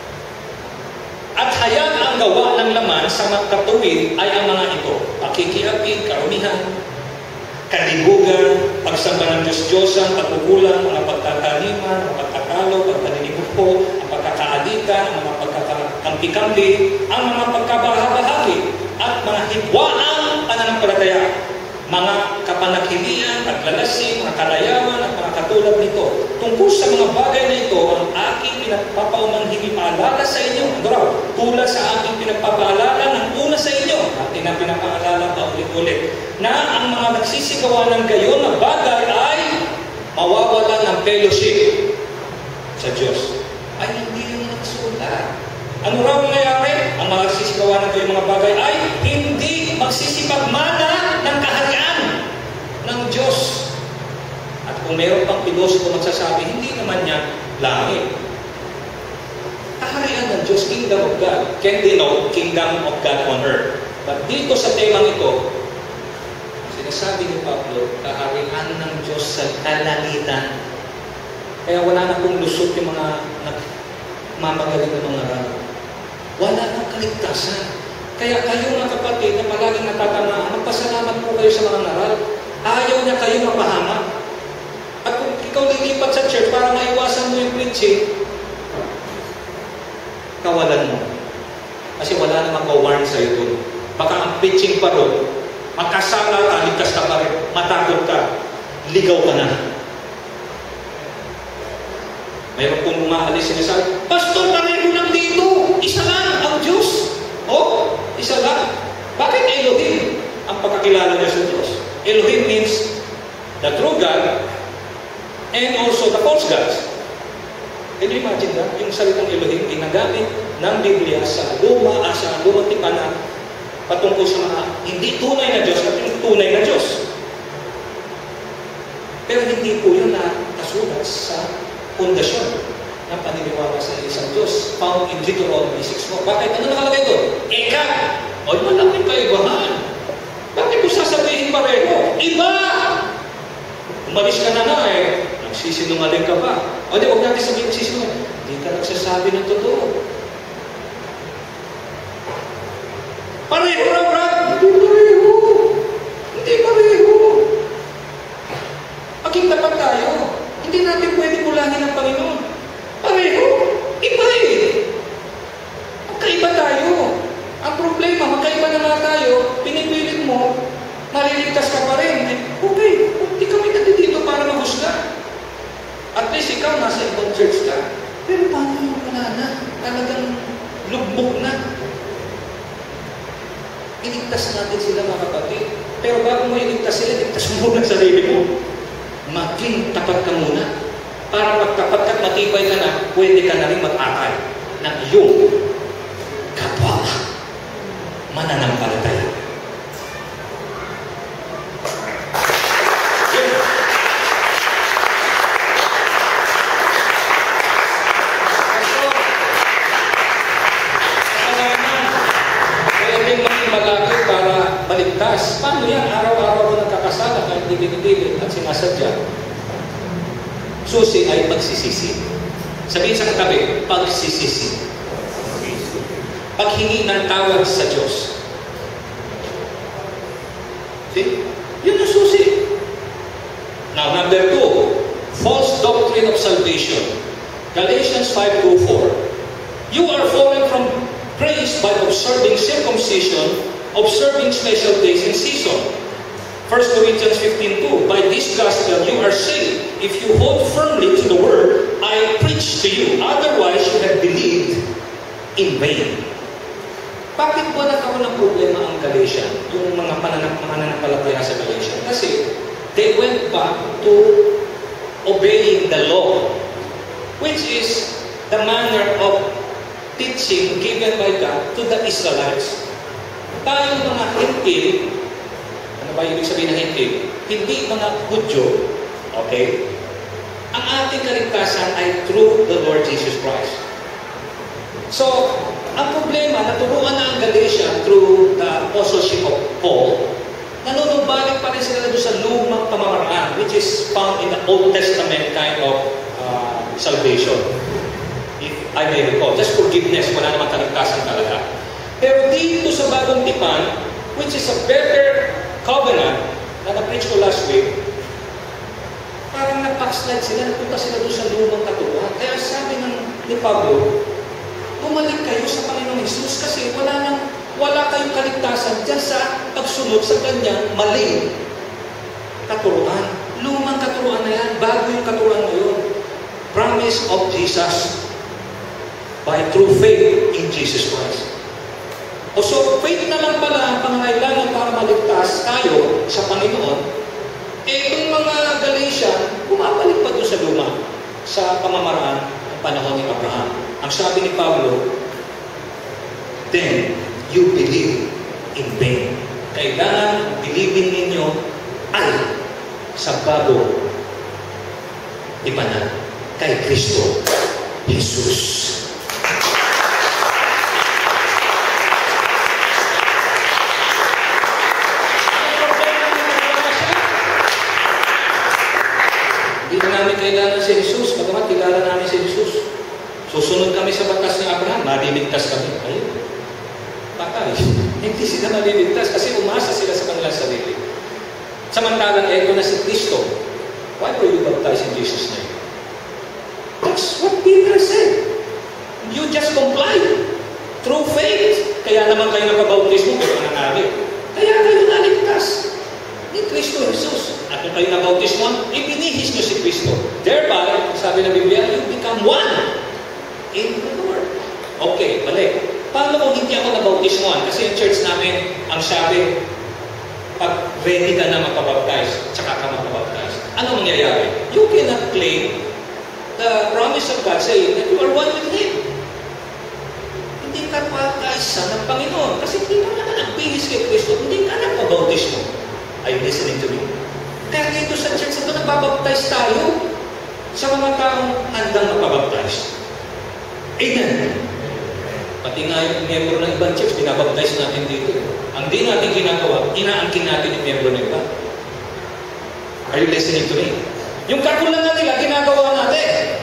At hayag ang gawa ng laman sa magkatuwid ay ang mga ito. Pakikiapid, karumihan, kalibugan, pagsamba ng Diyos-Diyosan, pagkukulang, mga pagtataliman, mga pagkakalo, pagpaninigupo, ang pagkakaalitan, ang mga pagkakampi-kampi, ang mga pagkabahagi at mga hidwaang pananampalataya, mga kapanaghilian, paglalasing, mga kalayawan at mga katulad nito. Tungkol sa mga bagay na ito, ang aking pinagpapaumanhigi paalala sa inyo. Ano raw? Tulad sa aking pinagpapaalala ng una sa inyo. Ating na pinapaalala pa ulit-ulit. Na ang mga nagsisigawa ng gayon na bagay ay mawawala ng fellowship sa Diyos. Ay hindi yung nagsulat. Ano raw nangyayari? Ang mga nagsisigawa ng gayon mga bagay ay hindi magsisipagmana ng kaharian ng Diyos. At kung meron pang pilosopo magsasabi, hindi naman niya langit. Kaharian ng Diyos, kingdom of God. Can denote kingdom of God on earth. But dito sa temang ito, sinasabi ni Pablo, kaharian ng Diyos sa kalangitan. Kaya wala na pong lusot yung mga mamagaling na mga raro. Wala nang kaligtasan. Kaya kayo mga kapatid na palaging natatamaan, magpasalamat po kayo sa mga ngaral. Ayaw niya kayo mapahamak. At kung ikaw lilipat sa church para maiwasan mo yung preaching, kawalan mo. Kasi wala namang ka-warn sa'yo doon. Baka ang preaching pa ron, makasala ka, ligtas ka pa rin, matakot ka, ligaw ka na. Mayroon pong umaalis sinasabi, Pastor, pareho lang dito. Isa lang ang Diyos. Oh, isa lang. Bakit Elohim ang pagkakilala niya sa Diyos? Elohim means the true God and also the false gods. Can you imagine that? Yung salitang Elohim ginagamit ng Biblia sa luma, sa lumang tipanan patungkol sa mga hindi tunay na Diyos at yung tunay na Diyos. Pero hindi po yun na kasulat sa pundasyon ng paniniwala sa isang Diyos found in Deuteronomy six four. Bakit? Ano nakalagay doon? Eka! O, malaking kaibahan. Bakit mo sasabihin pareho? Iba! Umalis ka na nga eh. Nagsisinungaling ka pa. O di, huwag natin sabihin nagsisinungaling. Hindi ka nagsasabi ng totoo. Pareho na, Brad! Hindi pareho! Hindi pareho! Maging tapat tayo. Hindi natin pwede kulangin ang Panginoon. Pareho. Iba eh. Magkaiba tayo. Ang problema, magkaiba na nga tayo, pinipilit mo, maliligtas ka pa rin. Eh, okay, hindi kami nandito para mahusga. At least ikaw nasa ibang church ka. Pero paano yung wala na? Talagang lugbog na. Iligtas natin sila mga kapatid. Pero bago mo iligtas sila, iligtas mo muna sarili mo. Maging tapat ka muna. Para magtapat ka at matibay ka na, pwede ka na rin mag-akay ng iyong kapwa mananampalataya. Kasalanan, pwedeng maging maligtas. Paano yan? Araw-araw ko nagkakasala kahit dibig-dibig at sinasadya. Susi ay pagsisisi. Sabihin sa katabi, pagsisisi. Paghingi ng tawad sa Diyos. See? Yun ang susi. Now, number two, false doctrine of salvation. Galatians five two four. You are fallen from grace by observing circumcision, observing special days and season. First Corinthians fifteen two. By this gospel you are saved, if you hold firmly to the word I preach to you. Otherwise, you have believed in vain. Bakit po nagkaroon ng problema ang Galatia? Yung mga pananampalataya sa Galatia? Kasi they went back to obeying the law, which is the manner of teaching given by God to the Israelites. Tayong mga Hintil, ano ba ibig sabihin ng Hintil? Hindi mga Hudyo, okay? Ang ating kaligtasan ay through the Lord Jesus Christ. So, ang problema, naturuan na ang Galatia through the apostleship of Paul, nanunubalik pa rin sila doon sa lumang pamamaraan, which is found in the Old Testament kind of uh, salvation. If I may recall, just forgiveness, wala namang kaligtasan talaga. Pero dito sa bagong tipan, which is a better covenant, na na-preach ko last week, parang nag-backslide sila, napunta sila doon sa lumang katuruan. Kaya sabi ng ni Pablo, bumalik kayo sa Panginoong Jesus kasi wala nang wala kayong kaligtasan dyan sa pagsunod sa kanyang maling katuruan. Lumang katuruan na yan, bago yung katuruan ngayon. Promise of Jesus by true faith in Jesus Christ. O so, faith na lang pala ang pangangailangan para maligtas tayo sa Panginoon. Eh, itong mga Galatian, bumabalik pa doon sa luma, sa pamamaraan ng panahon ni Abraham. Ang sabi ni Pablo, then you believe in vain. Kailangan bilibin ninyo ay sa bago ipanan kay Kristo Jesus. Hindi na namin kailangan si Jesus, bagamat kilala namin si Jesus. Susunod kami sa batas ni Abraham, maliligtas kami. Ayun. Patay. Hindi sila maliligtas kasi umasa sila sa kanilang sarili. Samantalang ego na si Kristo. Why were you baptized in Jesus' name? That's what Peter said. You just complied. Through faith. Kaya naman kayo nagpabautismo, pero nangalit. Kaya kayo naligtas ni Kristo Jesus. At kung kayo nabautismo, ibinihis nyo si Kristo. Thereby, sabi ng Biblia, you become one in the Lord. Okay, balik. Paano kung hindi ako nabautismoan? Kasi yung church namin, ang sabi, pag ready ka na magpabaptize, tsaka ka magpabaptize. Ano mangyayari? You cannot claim the promise of God saying that you are one with Him. Hindi ka pa kaisa ng Panginoon. Kasi hindi ka na nagbihis kay Kristo. Hindi ka nagpabautismo. Are you listening to me? Kaya dito sa church ito, nagbabaptize tayo sa mga taong handang magpabaptize. Amen. Pati nga yung miyembro ng ibang church, binabaptize natin dito. Ang di natin ginagawa, inaangkin natin yung miyembro ng iba. Are you listening to me? Yung kakulangan nila, ginagawa natin.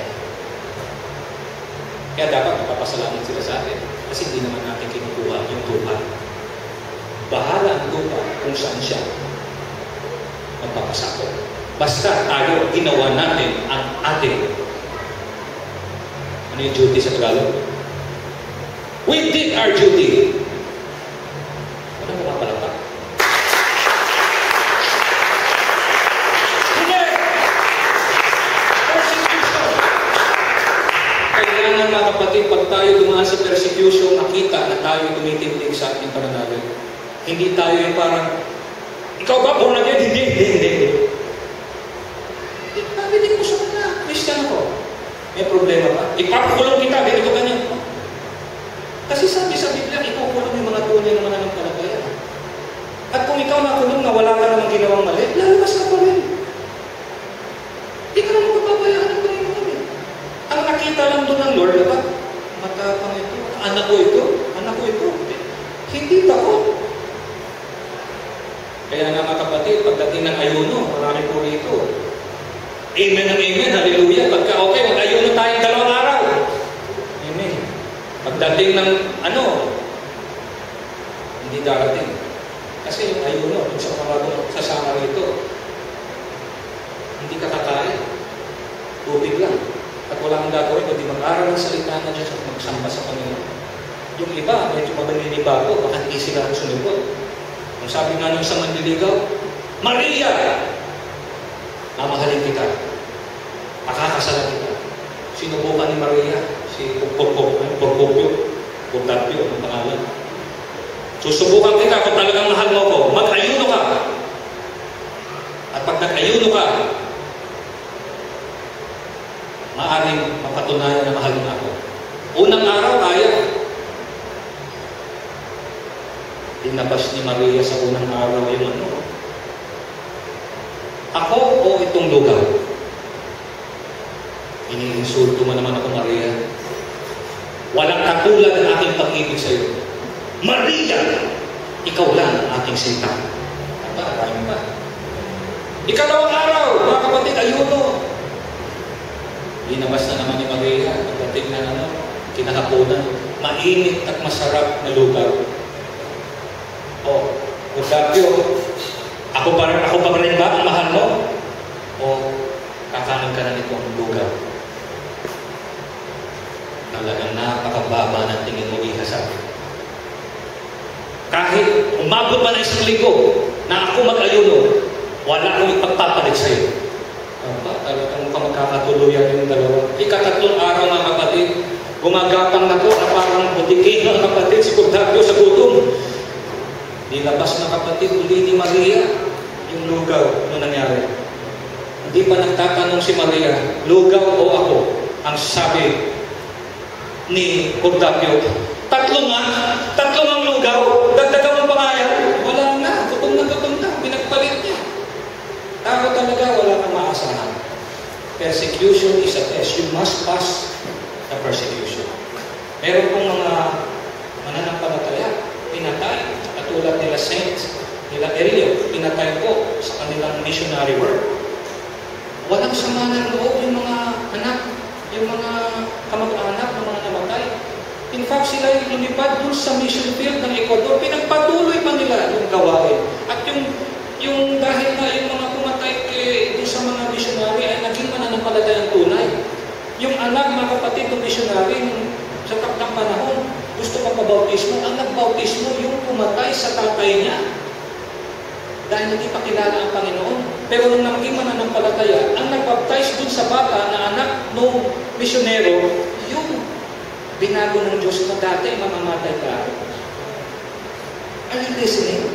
Kaya dapat magpapasalamat sila sa atin. Kasi hindi naman natin kinukuha yung tupa. Bahala ang tupa kung saan siya magpapasakot. Basta tayo, ginawa natin ang ating. Ano yung duty sa Tagalog? We did our duty. Ano mo kapalapa? Hindi! Persecution! Kailangan mga kapatid, pag tayo dumaan sa persecution, nakita na tayo tumitindig sa ating pananalig. Hindi tayo yung parang, ikaw ba, born again? Hindi, hindi, hindi. Nabinig mo sa mga, Christian ako. May problema ba? Ipapakulong kita, ganito ganyan. Kasi sabi sa Biblia, ipakulong yung mga tunay na mananampalataya. At kung ikaw nakulong na wala ka namang ginawang mali, lalabas ka pa rin. Hindi ka naman mapabayaan ng Panginoon. Ang nakita lang doon ng Lord, diba? Matapang ito, anak ko ito, anak ko ito. Hindi takot. Kaya nga mga kapatid, pagdating ng ayuno, marami po rito. Amen ang amen, hallelujah. Pagka okay, mag-ayuno tayong dalawang araw. Amen. Pagdating ng ano, hindi darating. Kasi yung ayuno, kung sa mga sasama rito, hindi ka kakain. Tubig lang. At wala kang gagawin, kundi mag-aral ng salita na Diyos at magsamba sa Panginoon. Yung iba, medyo mabaninibago, baka hindi sila sumunod. Kung sabi nga ng isang manliligaw, Maria! Mamahalin kita. Pakakasalan kita. Sinubukan ni Maria, si Porcopio, Porcopio, ang pangalan. Susubukan kita kung talagang mahal mo ko. Mag-ayuno ka. At pag nag-ayuno ka, maaaring mapatunayan na mahal mo ako. Unang araw, kaya. Dinabas ni Maria sa unang araw yung ano. Ako o itong lugar? Iniinsulto mo naman ako, Maria. Walang katulad ang aking pag-ibig sa iyo. Maria! Ikaw lang ang aking sinta. Aba, arami pa. Ikalawang araw, mga kapatid, ayuno. Dinabas na naman ni Maria, pagdating na ano, kinahaponan, mainit at masarap na lugar. O, Octavio, ako pa rin, ako pa rin ba ang mahal mo? O, kakain ka na nitong lugar. Talagang napakababa ng tingin mo iha sa akin. Kahit umabot pa na isang linggo na ako mag-ayuno, wala akong ipagpapalit sa iyo. Aba, talagang mukhang magkakatuluyan yung dalawa. Ikatatlong araw, mga kapatid, gumagapang na ko na parang butikin ng kapatid si Octavio sa gutom. Nilabas na kapatid uli ni Maria yung lugaw. Ano nangyari? Hindi pa nagtatanong si Maria, lugaw o ako? Ang sabi ni Octavio, tatlo nga, tatlo ang lugaw, dagdagan mo pa nga yan. Wala na, gutom na gutom na, pinagpalit niya. Tao talaga, wala kang maasahan. Persecution is a test. You must pass the persecution. Meron pong mga mananampalataya, pinatay, katulad nila Saint, nila Elio, pinatay po sa kanilang missionary work. Walang sama ng loob yung mga anak, yung mga kamag-anak ng mga namatay. In fact, sila yung lumipad dun sa mission field ng Ecuador, pinagpatuloy pa nila yung gawain. At yung, yung dahil na yung mga pumatay kay, dun sa mga missionary ay naging mananampalatayang tunay. Yung anak, mga kapatid ng missionary, sa takdang panahon, gusto pa pabautismo, ang nagbautismo yung pumatay sa tatay niya. Dahil hindi pa kilala ang Panginoon. Pero nung naging mananampalataya, ang nagbaptize dun sa bata na anak ng misyonero, yung binago ng Diyos na dati mamamatay ka. Are you listening?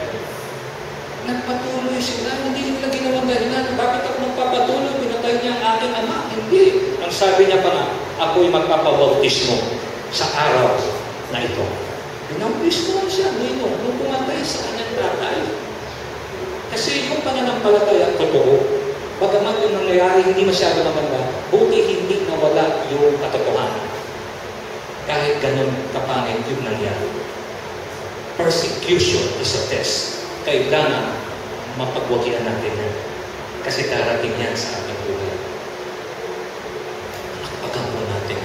Nagpatuloy sila, hindi nila ginawang dahilan. Bakit ako magpapatuloy? Pinatay niya ang aking ama. Hindi. Ang sabi niya pa nga, ako'y magpapabautismo sa araw na ito. Binautismo siya, nino, nung pumatay sa kanyang tatay. Kasi yung pananampalataya, totoo. Bagamat yung nangyayari hindi masyado maganda, buti hindi nawala yung katotohanan. Kahit ganun kapangit yung nangyari. Persecution is a test. Kailangan mapagwagian natin yan. Kasi darating yan sa ating buhay. Akpagan po natin.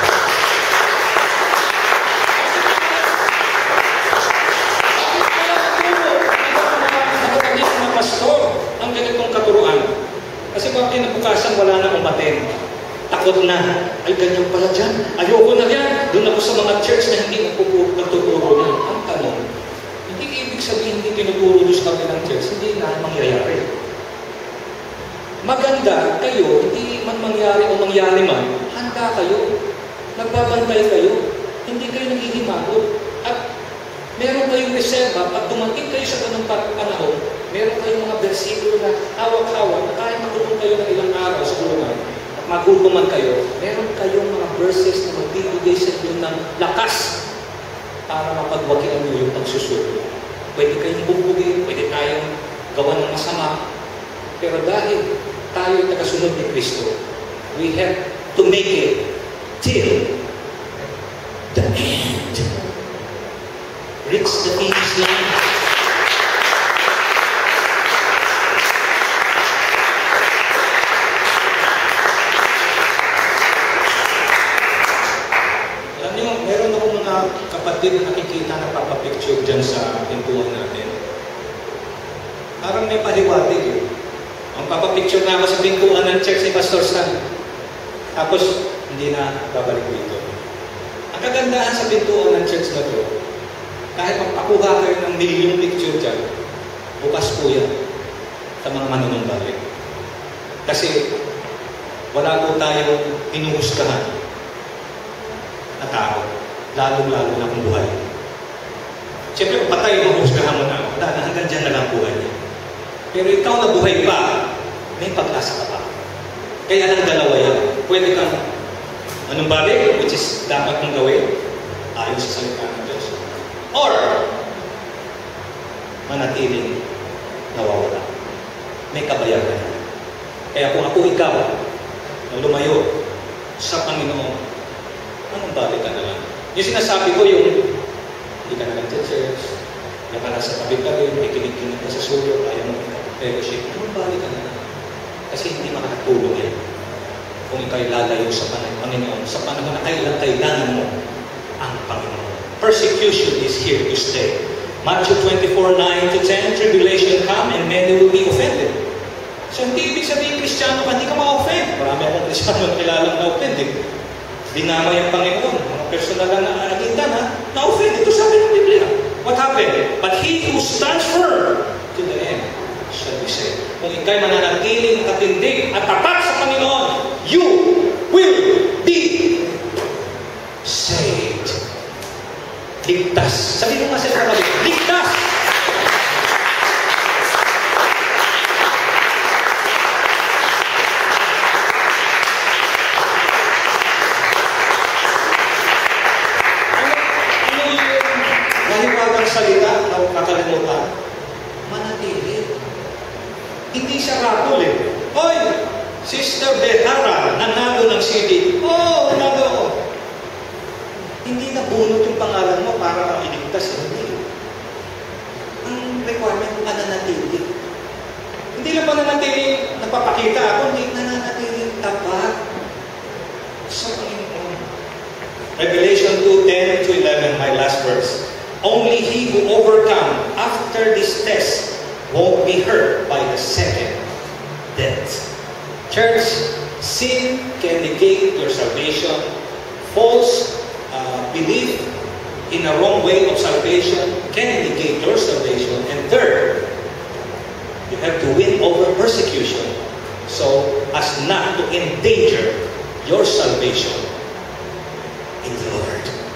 Nakatalit na pastor ang ganitong katuruan. Kasi bakit kinabukasan wala na umaten. Takot na. Ay, ganyan pala dyan. Ayoko na yan. Doon ako sa mga church na hindi magtuturo na. Ang tanong, hindi ibig sabihin hindi tinuturo doon sa kabilang church, hindi na mangyayari. Maganda kayo, hindi man mangyari o mangyari man, handa kayo. Nagbabantay kayo. Hindi kayo naghihimagot. At meron kayong reserva, at dumating kayo sa ganung panahon, meron kayong mga versikulo na hawak-hawak, na kahit makulong kayo ng ilang araw sa kulungan, magulo man kayo, meron kayong mga verses na magbibigay sa inyo ng lakas para mapagwagian nyo yung pagsusuko. Pwede kayong bubugin, pwede tayong gawa ng masama. Pero dahil tayo ay tagasunod ni Kristo, we have to make it till the end. Reach the finish line. Parang may paliwatig eh. Ang papapicture na ako sa pintuan ng church ni Pastor Stan. Tapos, hindi na babalik dito. Ang kagandahan sa pintuan ng church na to, kahit magpakuha kayo ng milyong picture dyan, bukas po yan sa mga manunumbalik. Kasi, wala po tayong pinuhusgahan na tao, lalong-lalo na kung buhay. Siyempre, kung patay, mahuhusgahan mo na. Wala na, hanggang dyan na lang buhay niya. Pero ikaw na buhay pa, may pag-asa ka pa. Kaya lang dalawa yan. Pwede kang manumbalik, which is dapat mong gawin, ayon sa salita ng Diyos. Or, manatiling nawawala. May kabayaran. Kaya kung ako ikaw, na lumayo sa Panginoon, anong balik ka na lang? Yung sinasabi ko yung, hindi ka na lang sa church, na ka nasa tabi-tabi, may kinig-kinig ka sa sulyo, ayaw mo fellowship, anong balik ka na lang? Kasi hindi makakatulong yan. Kung ikaw'y lalayo sa Panginoon, sa panahon na kailan kailangan mo ang Panginoon. Persecution is here to stay. Matthew twenty-four, nine to ten, tribulation come and many will be offended. So hindi ibig sabihin Kristiyano ka, hindi ka ma-offend. Marami akong Kristiyano na kilalang na-offend. Eh. Dinamay ang Panginoon. Mga personal na naagitan ha, na-offend. Ito sabi ng Biblia. What happened? But he who stands firm to the end shall be saved. Kung ikaw'y mananatiling katindig at tapat sa Panginoon, you will be saved. Ligtas. Sabi mo nga sa kapatid, ligtas! Salita na kakalimutan, manatili. Hindi siya ratol eh. Hoy, Sister Betara, nanalo ng C D. Oh, nanalo ko. Hindi nabunot yung pangalan mo para iligtas. Hindi. Ang requirement, mananatili. Hindi lang mananatili, napapakita ako, hindi nananatili tapat sa Panginoon. Revelation two, ten to eleven, my last verse. Only he who overcomes after this test won't be hurt by the second death. Church, sin can negate your salvation. False uh, belief in a wrong way of salvation can negate your salvation. And third, you have to win over persecution so as not to endanger your salvation in the Lord.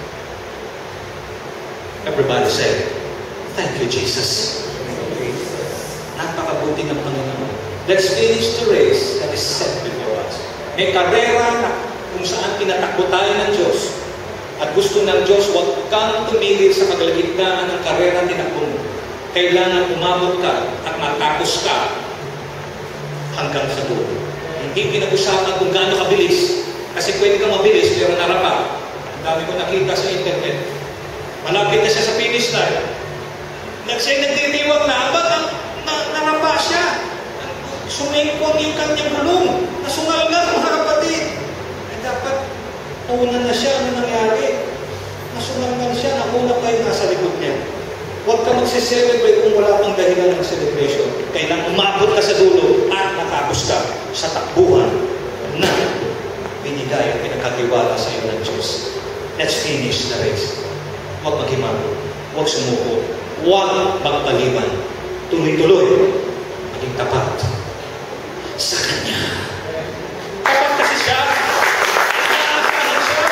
Everybody say, thank you, Jesus. Napakabuti ng Panginoon. Let's finish the race that is set before us. May karera na kung saan pinatakbo tayo ng Diyos. At gusto ng Diyos, huwag kang tumigil sa kagalagitnaan ng karera na tinakbo mo. Kailangan umabot ka at matapos ka hanggang sa dulo. Hindi pinag-usapan kung gaano kabilis. Kasi pwede kang mabilis, pero narapa. Ang dami ko nakita sa internet. Malapit na siya sa finish line. Nagsay nagdiriwag na, ba't ang na, narapa siya? Sumingkong yung kanyang gulong. Nasungal nga mga kapatid. Ay dapat, nauna na siya. Ano nangyari? Nasungal nga siya. Nauna pa yung nasa likod niya. Huwag ka magse-celebrate kung wala pang dahilan ng celebration. Kailangan umabot ka sa dulo at matapos ka sa takbuhan na binigay at pinagkatiwala sa iyo ng Diyos. Let's finish the race. Huwag maghimago, huwag sumuko, huwag magpaliban. Tuloy-tuloy, maging tapat sa Kanya. Tapat kasi siya. Inaasahan siya.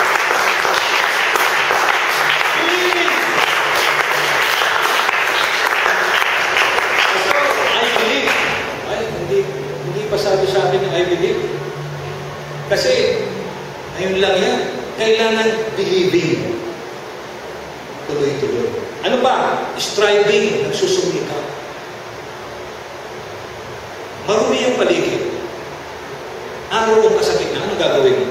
Believe. I believe. Ay, hindi, hindi pa sabi sa akin ng I believe. Kasi, ayun lang yan. Kailangan believing. Tuloy-tuloy. Ano ba? Striving, nagsusumikap. Marumi yung paligid. Araw ang kasakit na, ano gagawin mo?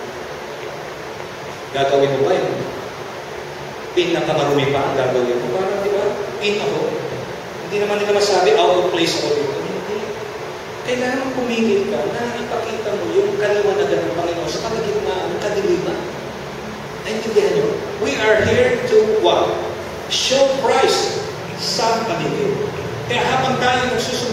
Gagawin mo ba yung pinakamarumi pa ang gagawin mo? Parang, di ba? In ako. Hindi naman nila masabi, out of place ako dito. Hindi. Kailangan pumigil ka na ipakita mo yung kaliwanagan ng Panginoon sa kalagitnaan ng kadiliman. Naintindihan nyo? We are here to what? Show Christ sa paligid. Kaya habang tayo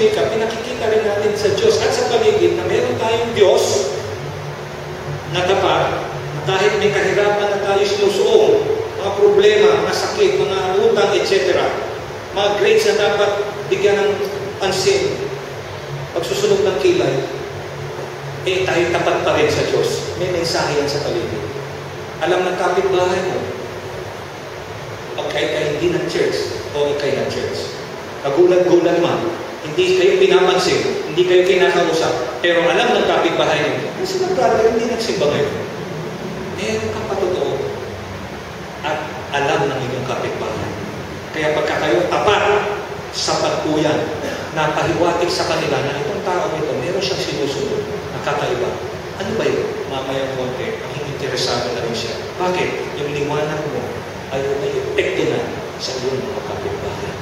sumikap, pinakikita rin natin sa Diyos at sa paligid na meron tayong Diyos na tapat, kahit may kahirapan na tayo sinusuong, mga problema, mga sakit, mga utang, et cetera, mga grades na dapat bigyan ng pansin, pagsusunog ng kilay, eh tayo tapat pa rin sa Diyos. May mensahe yan sa paligid. Alam ng kapitbahay mo, okay, kay hindi ng church o ikay ng church. Kagulat-gulat man, hindi kayo pinapansin, hindi kayo kinakausap, pero alam ng kapitbahay mo, kasi ng brother, hindi nagsimba ngayon. Meron kang patotoo at alam ng inyong kapitbahay. Kaya pagka kayo tapat sa pagkuyan, napahiwatig sa kanila na itong tao ito, meron siyang sinusunod, nakakaiba. Ano ba yun? Mamaya konti, ang interesado na rin siya. Bakit? Yung liwanag mo ay may epekto na sa iyong mga kapitbahay.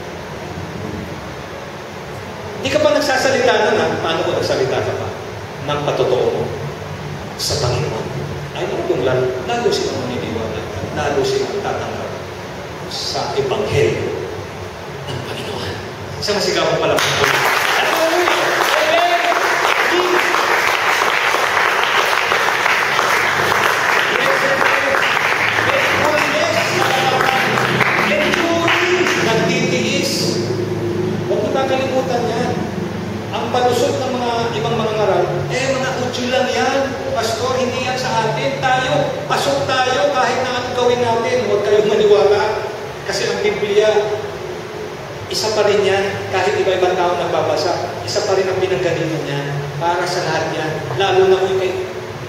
Hindi ka pa nagsasalita na na, paano ko nagsalita ka pa? Nang patotoo mo sa Panginoon. Ay, kung lalo, lalo silang maniniwala, lalo silang tatanggap sa Ebanghelyo ng Panginoon. Sa masigaw mo pala. Nagtitiis. Huwag mo kakalimutan yan. Ang palusot ng mga ibang mga ngaral, eh mga utyo lang yan. Pastor, hindi yan sa atin. Tayo, pasok tayo kahit na ano gawin natin. Huwag kayong maniwala. Kasi ang Biblia, isa pa rin yan. Kahit iba-ibang tao nagbabasa, isa pa rin ang pinanggalingan yan. Para sa lahat yan. Lalo na kung kay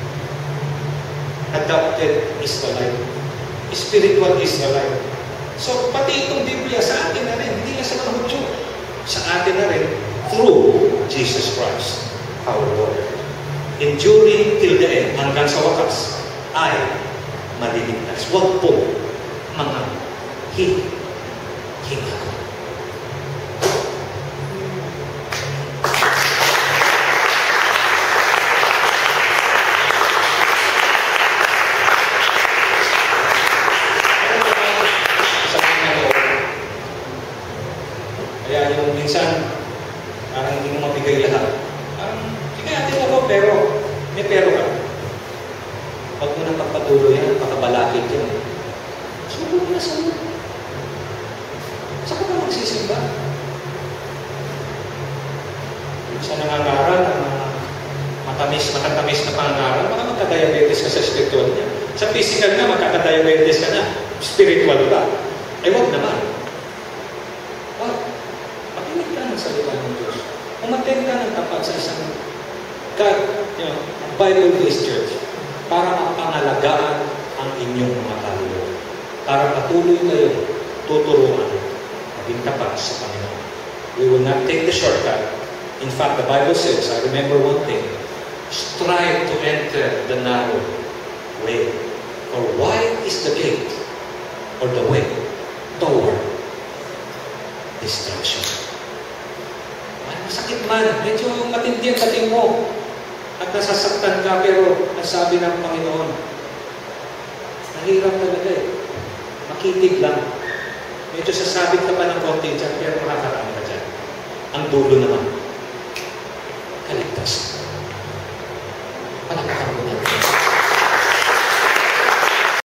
adopted Israelite. Spiritual Israelite. So, pati itong Biblia sa atin na rin. Hindi lang sa mga Hudyo. Sa atin na rin. Through Jesus Christ, our Lord. Enduring till the end, hanggang sa wakas, ay maliligtas. Huwag po mga hinga. Kaya yung minsan, parang hindi mo mabigay lahat. Um, sige natin ako, pero may pero ka. Huwag mo nang pagpatuloy yan, pakabalakid yan. Subo mo na sa mo. Saan ka ba magsisimba? Sa nangangaral, ang uh, matamis, matatamis na pangangaral, baka magka-diabetes ka sa spiritual niya. Sa physical na, magkaka-diabetes ka na. Spiritual ka. Ay, huwag naman. Huwag. Makinig ka ng salita ng Diyos. Umattend ka ng tapat sa isang God, you know, Bible-based church para mapangalagaan ang inyong mga kaluluwa. Para patuloy kayo tuturuan maging tapat sa Panginoon. We will not take the shortcut. In fact, the Bible says, I remember one thing, strive to enter the narrow way. For wide is the gate, or the way, toward destruction. Masakit man, medyo matindi ang dating mo at nasasaktan ka, pero ang sabi ng Panginoon, nahirap talaga eh. Makitig lang. Medyo sasabit ka pa ng konti dyan, pero makakaraan ka dyan. Ang dulo naman,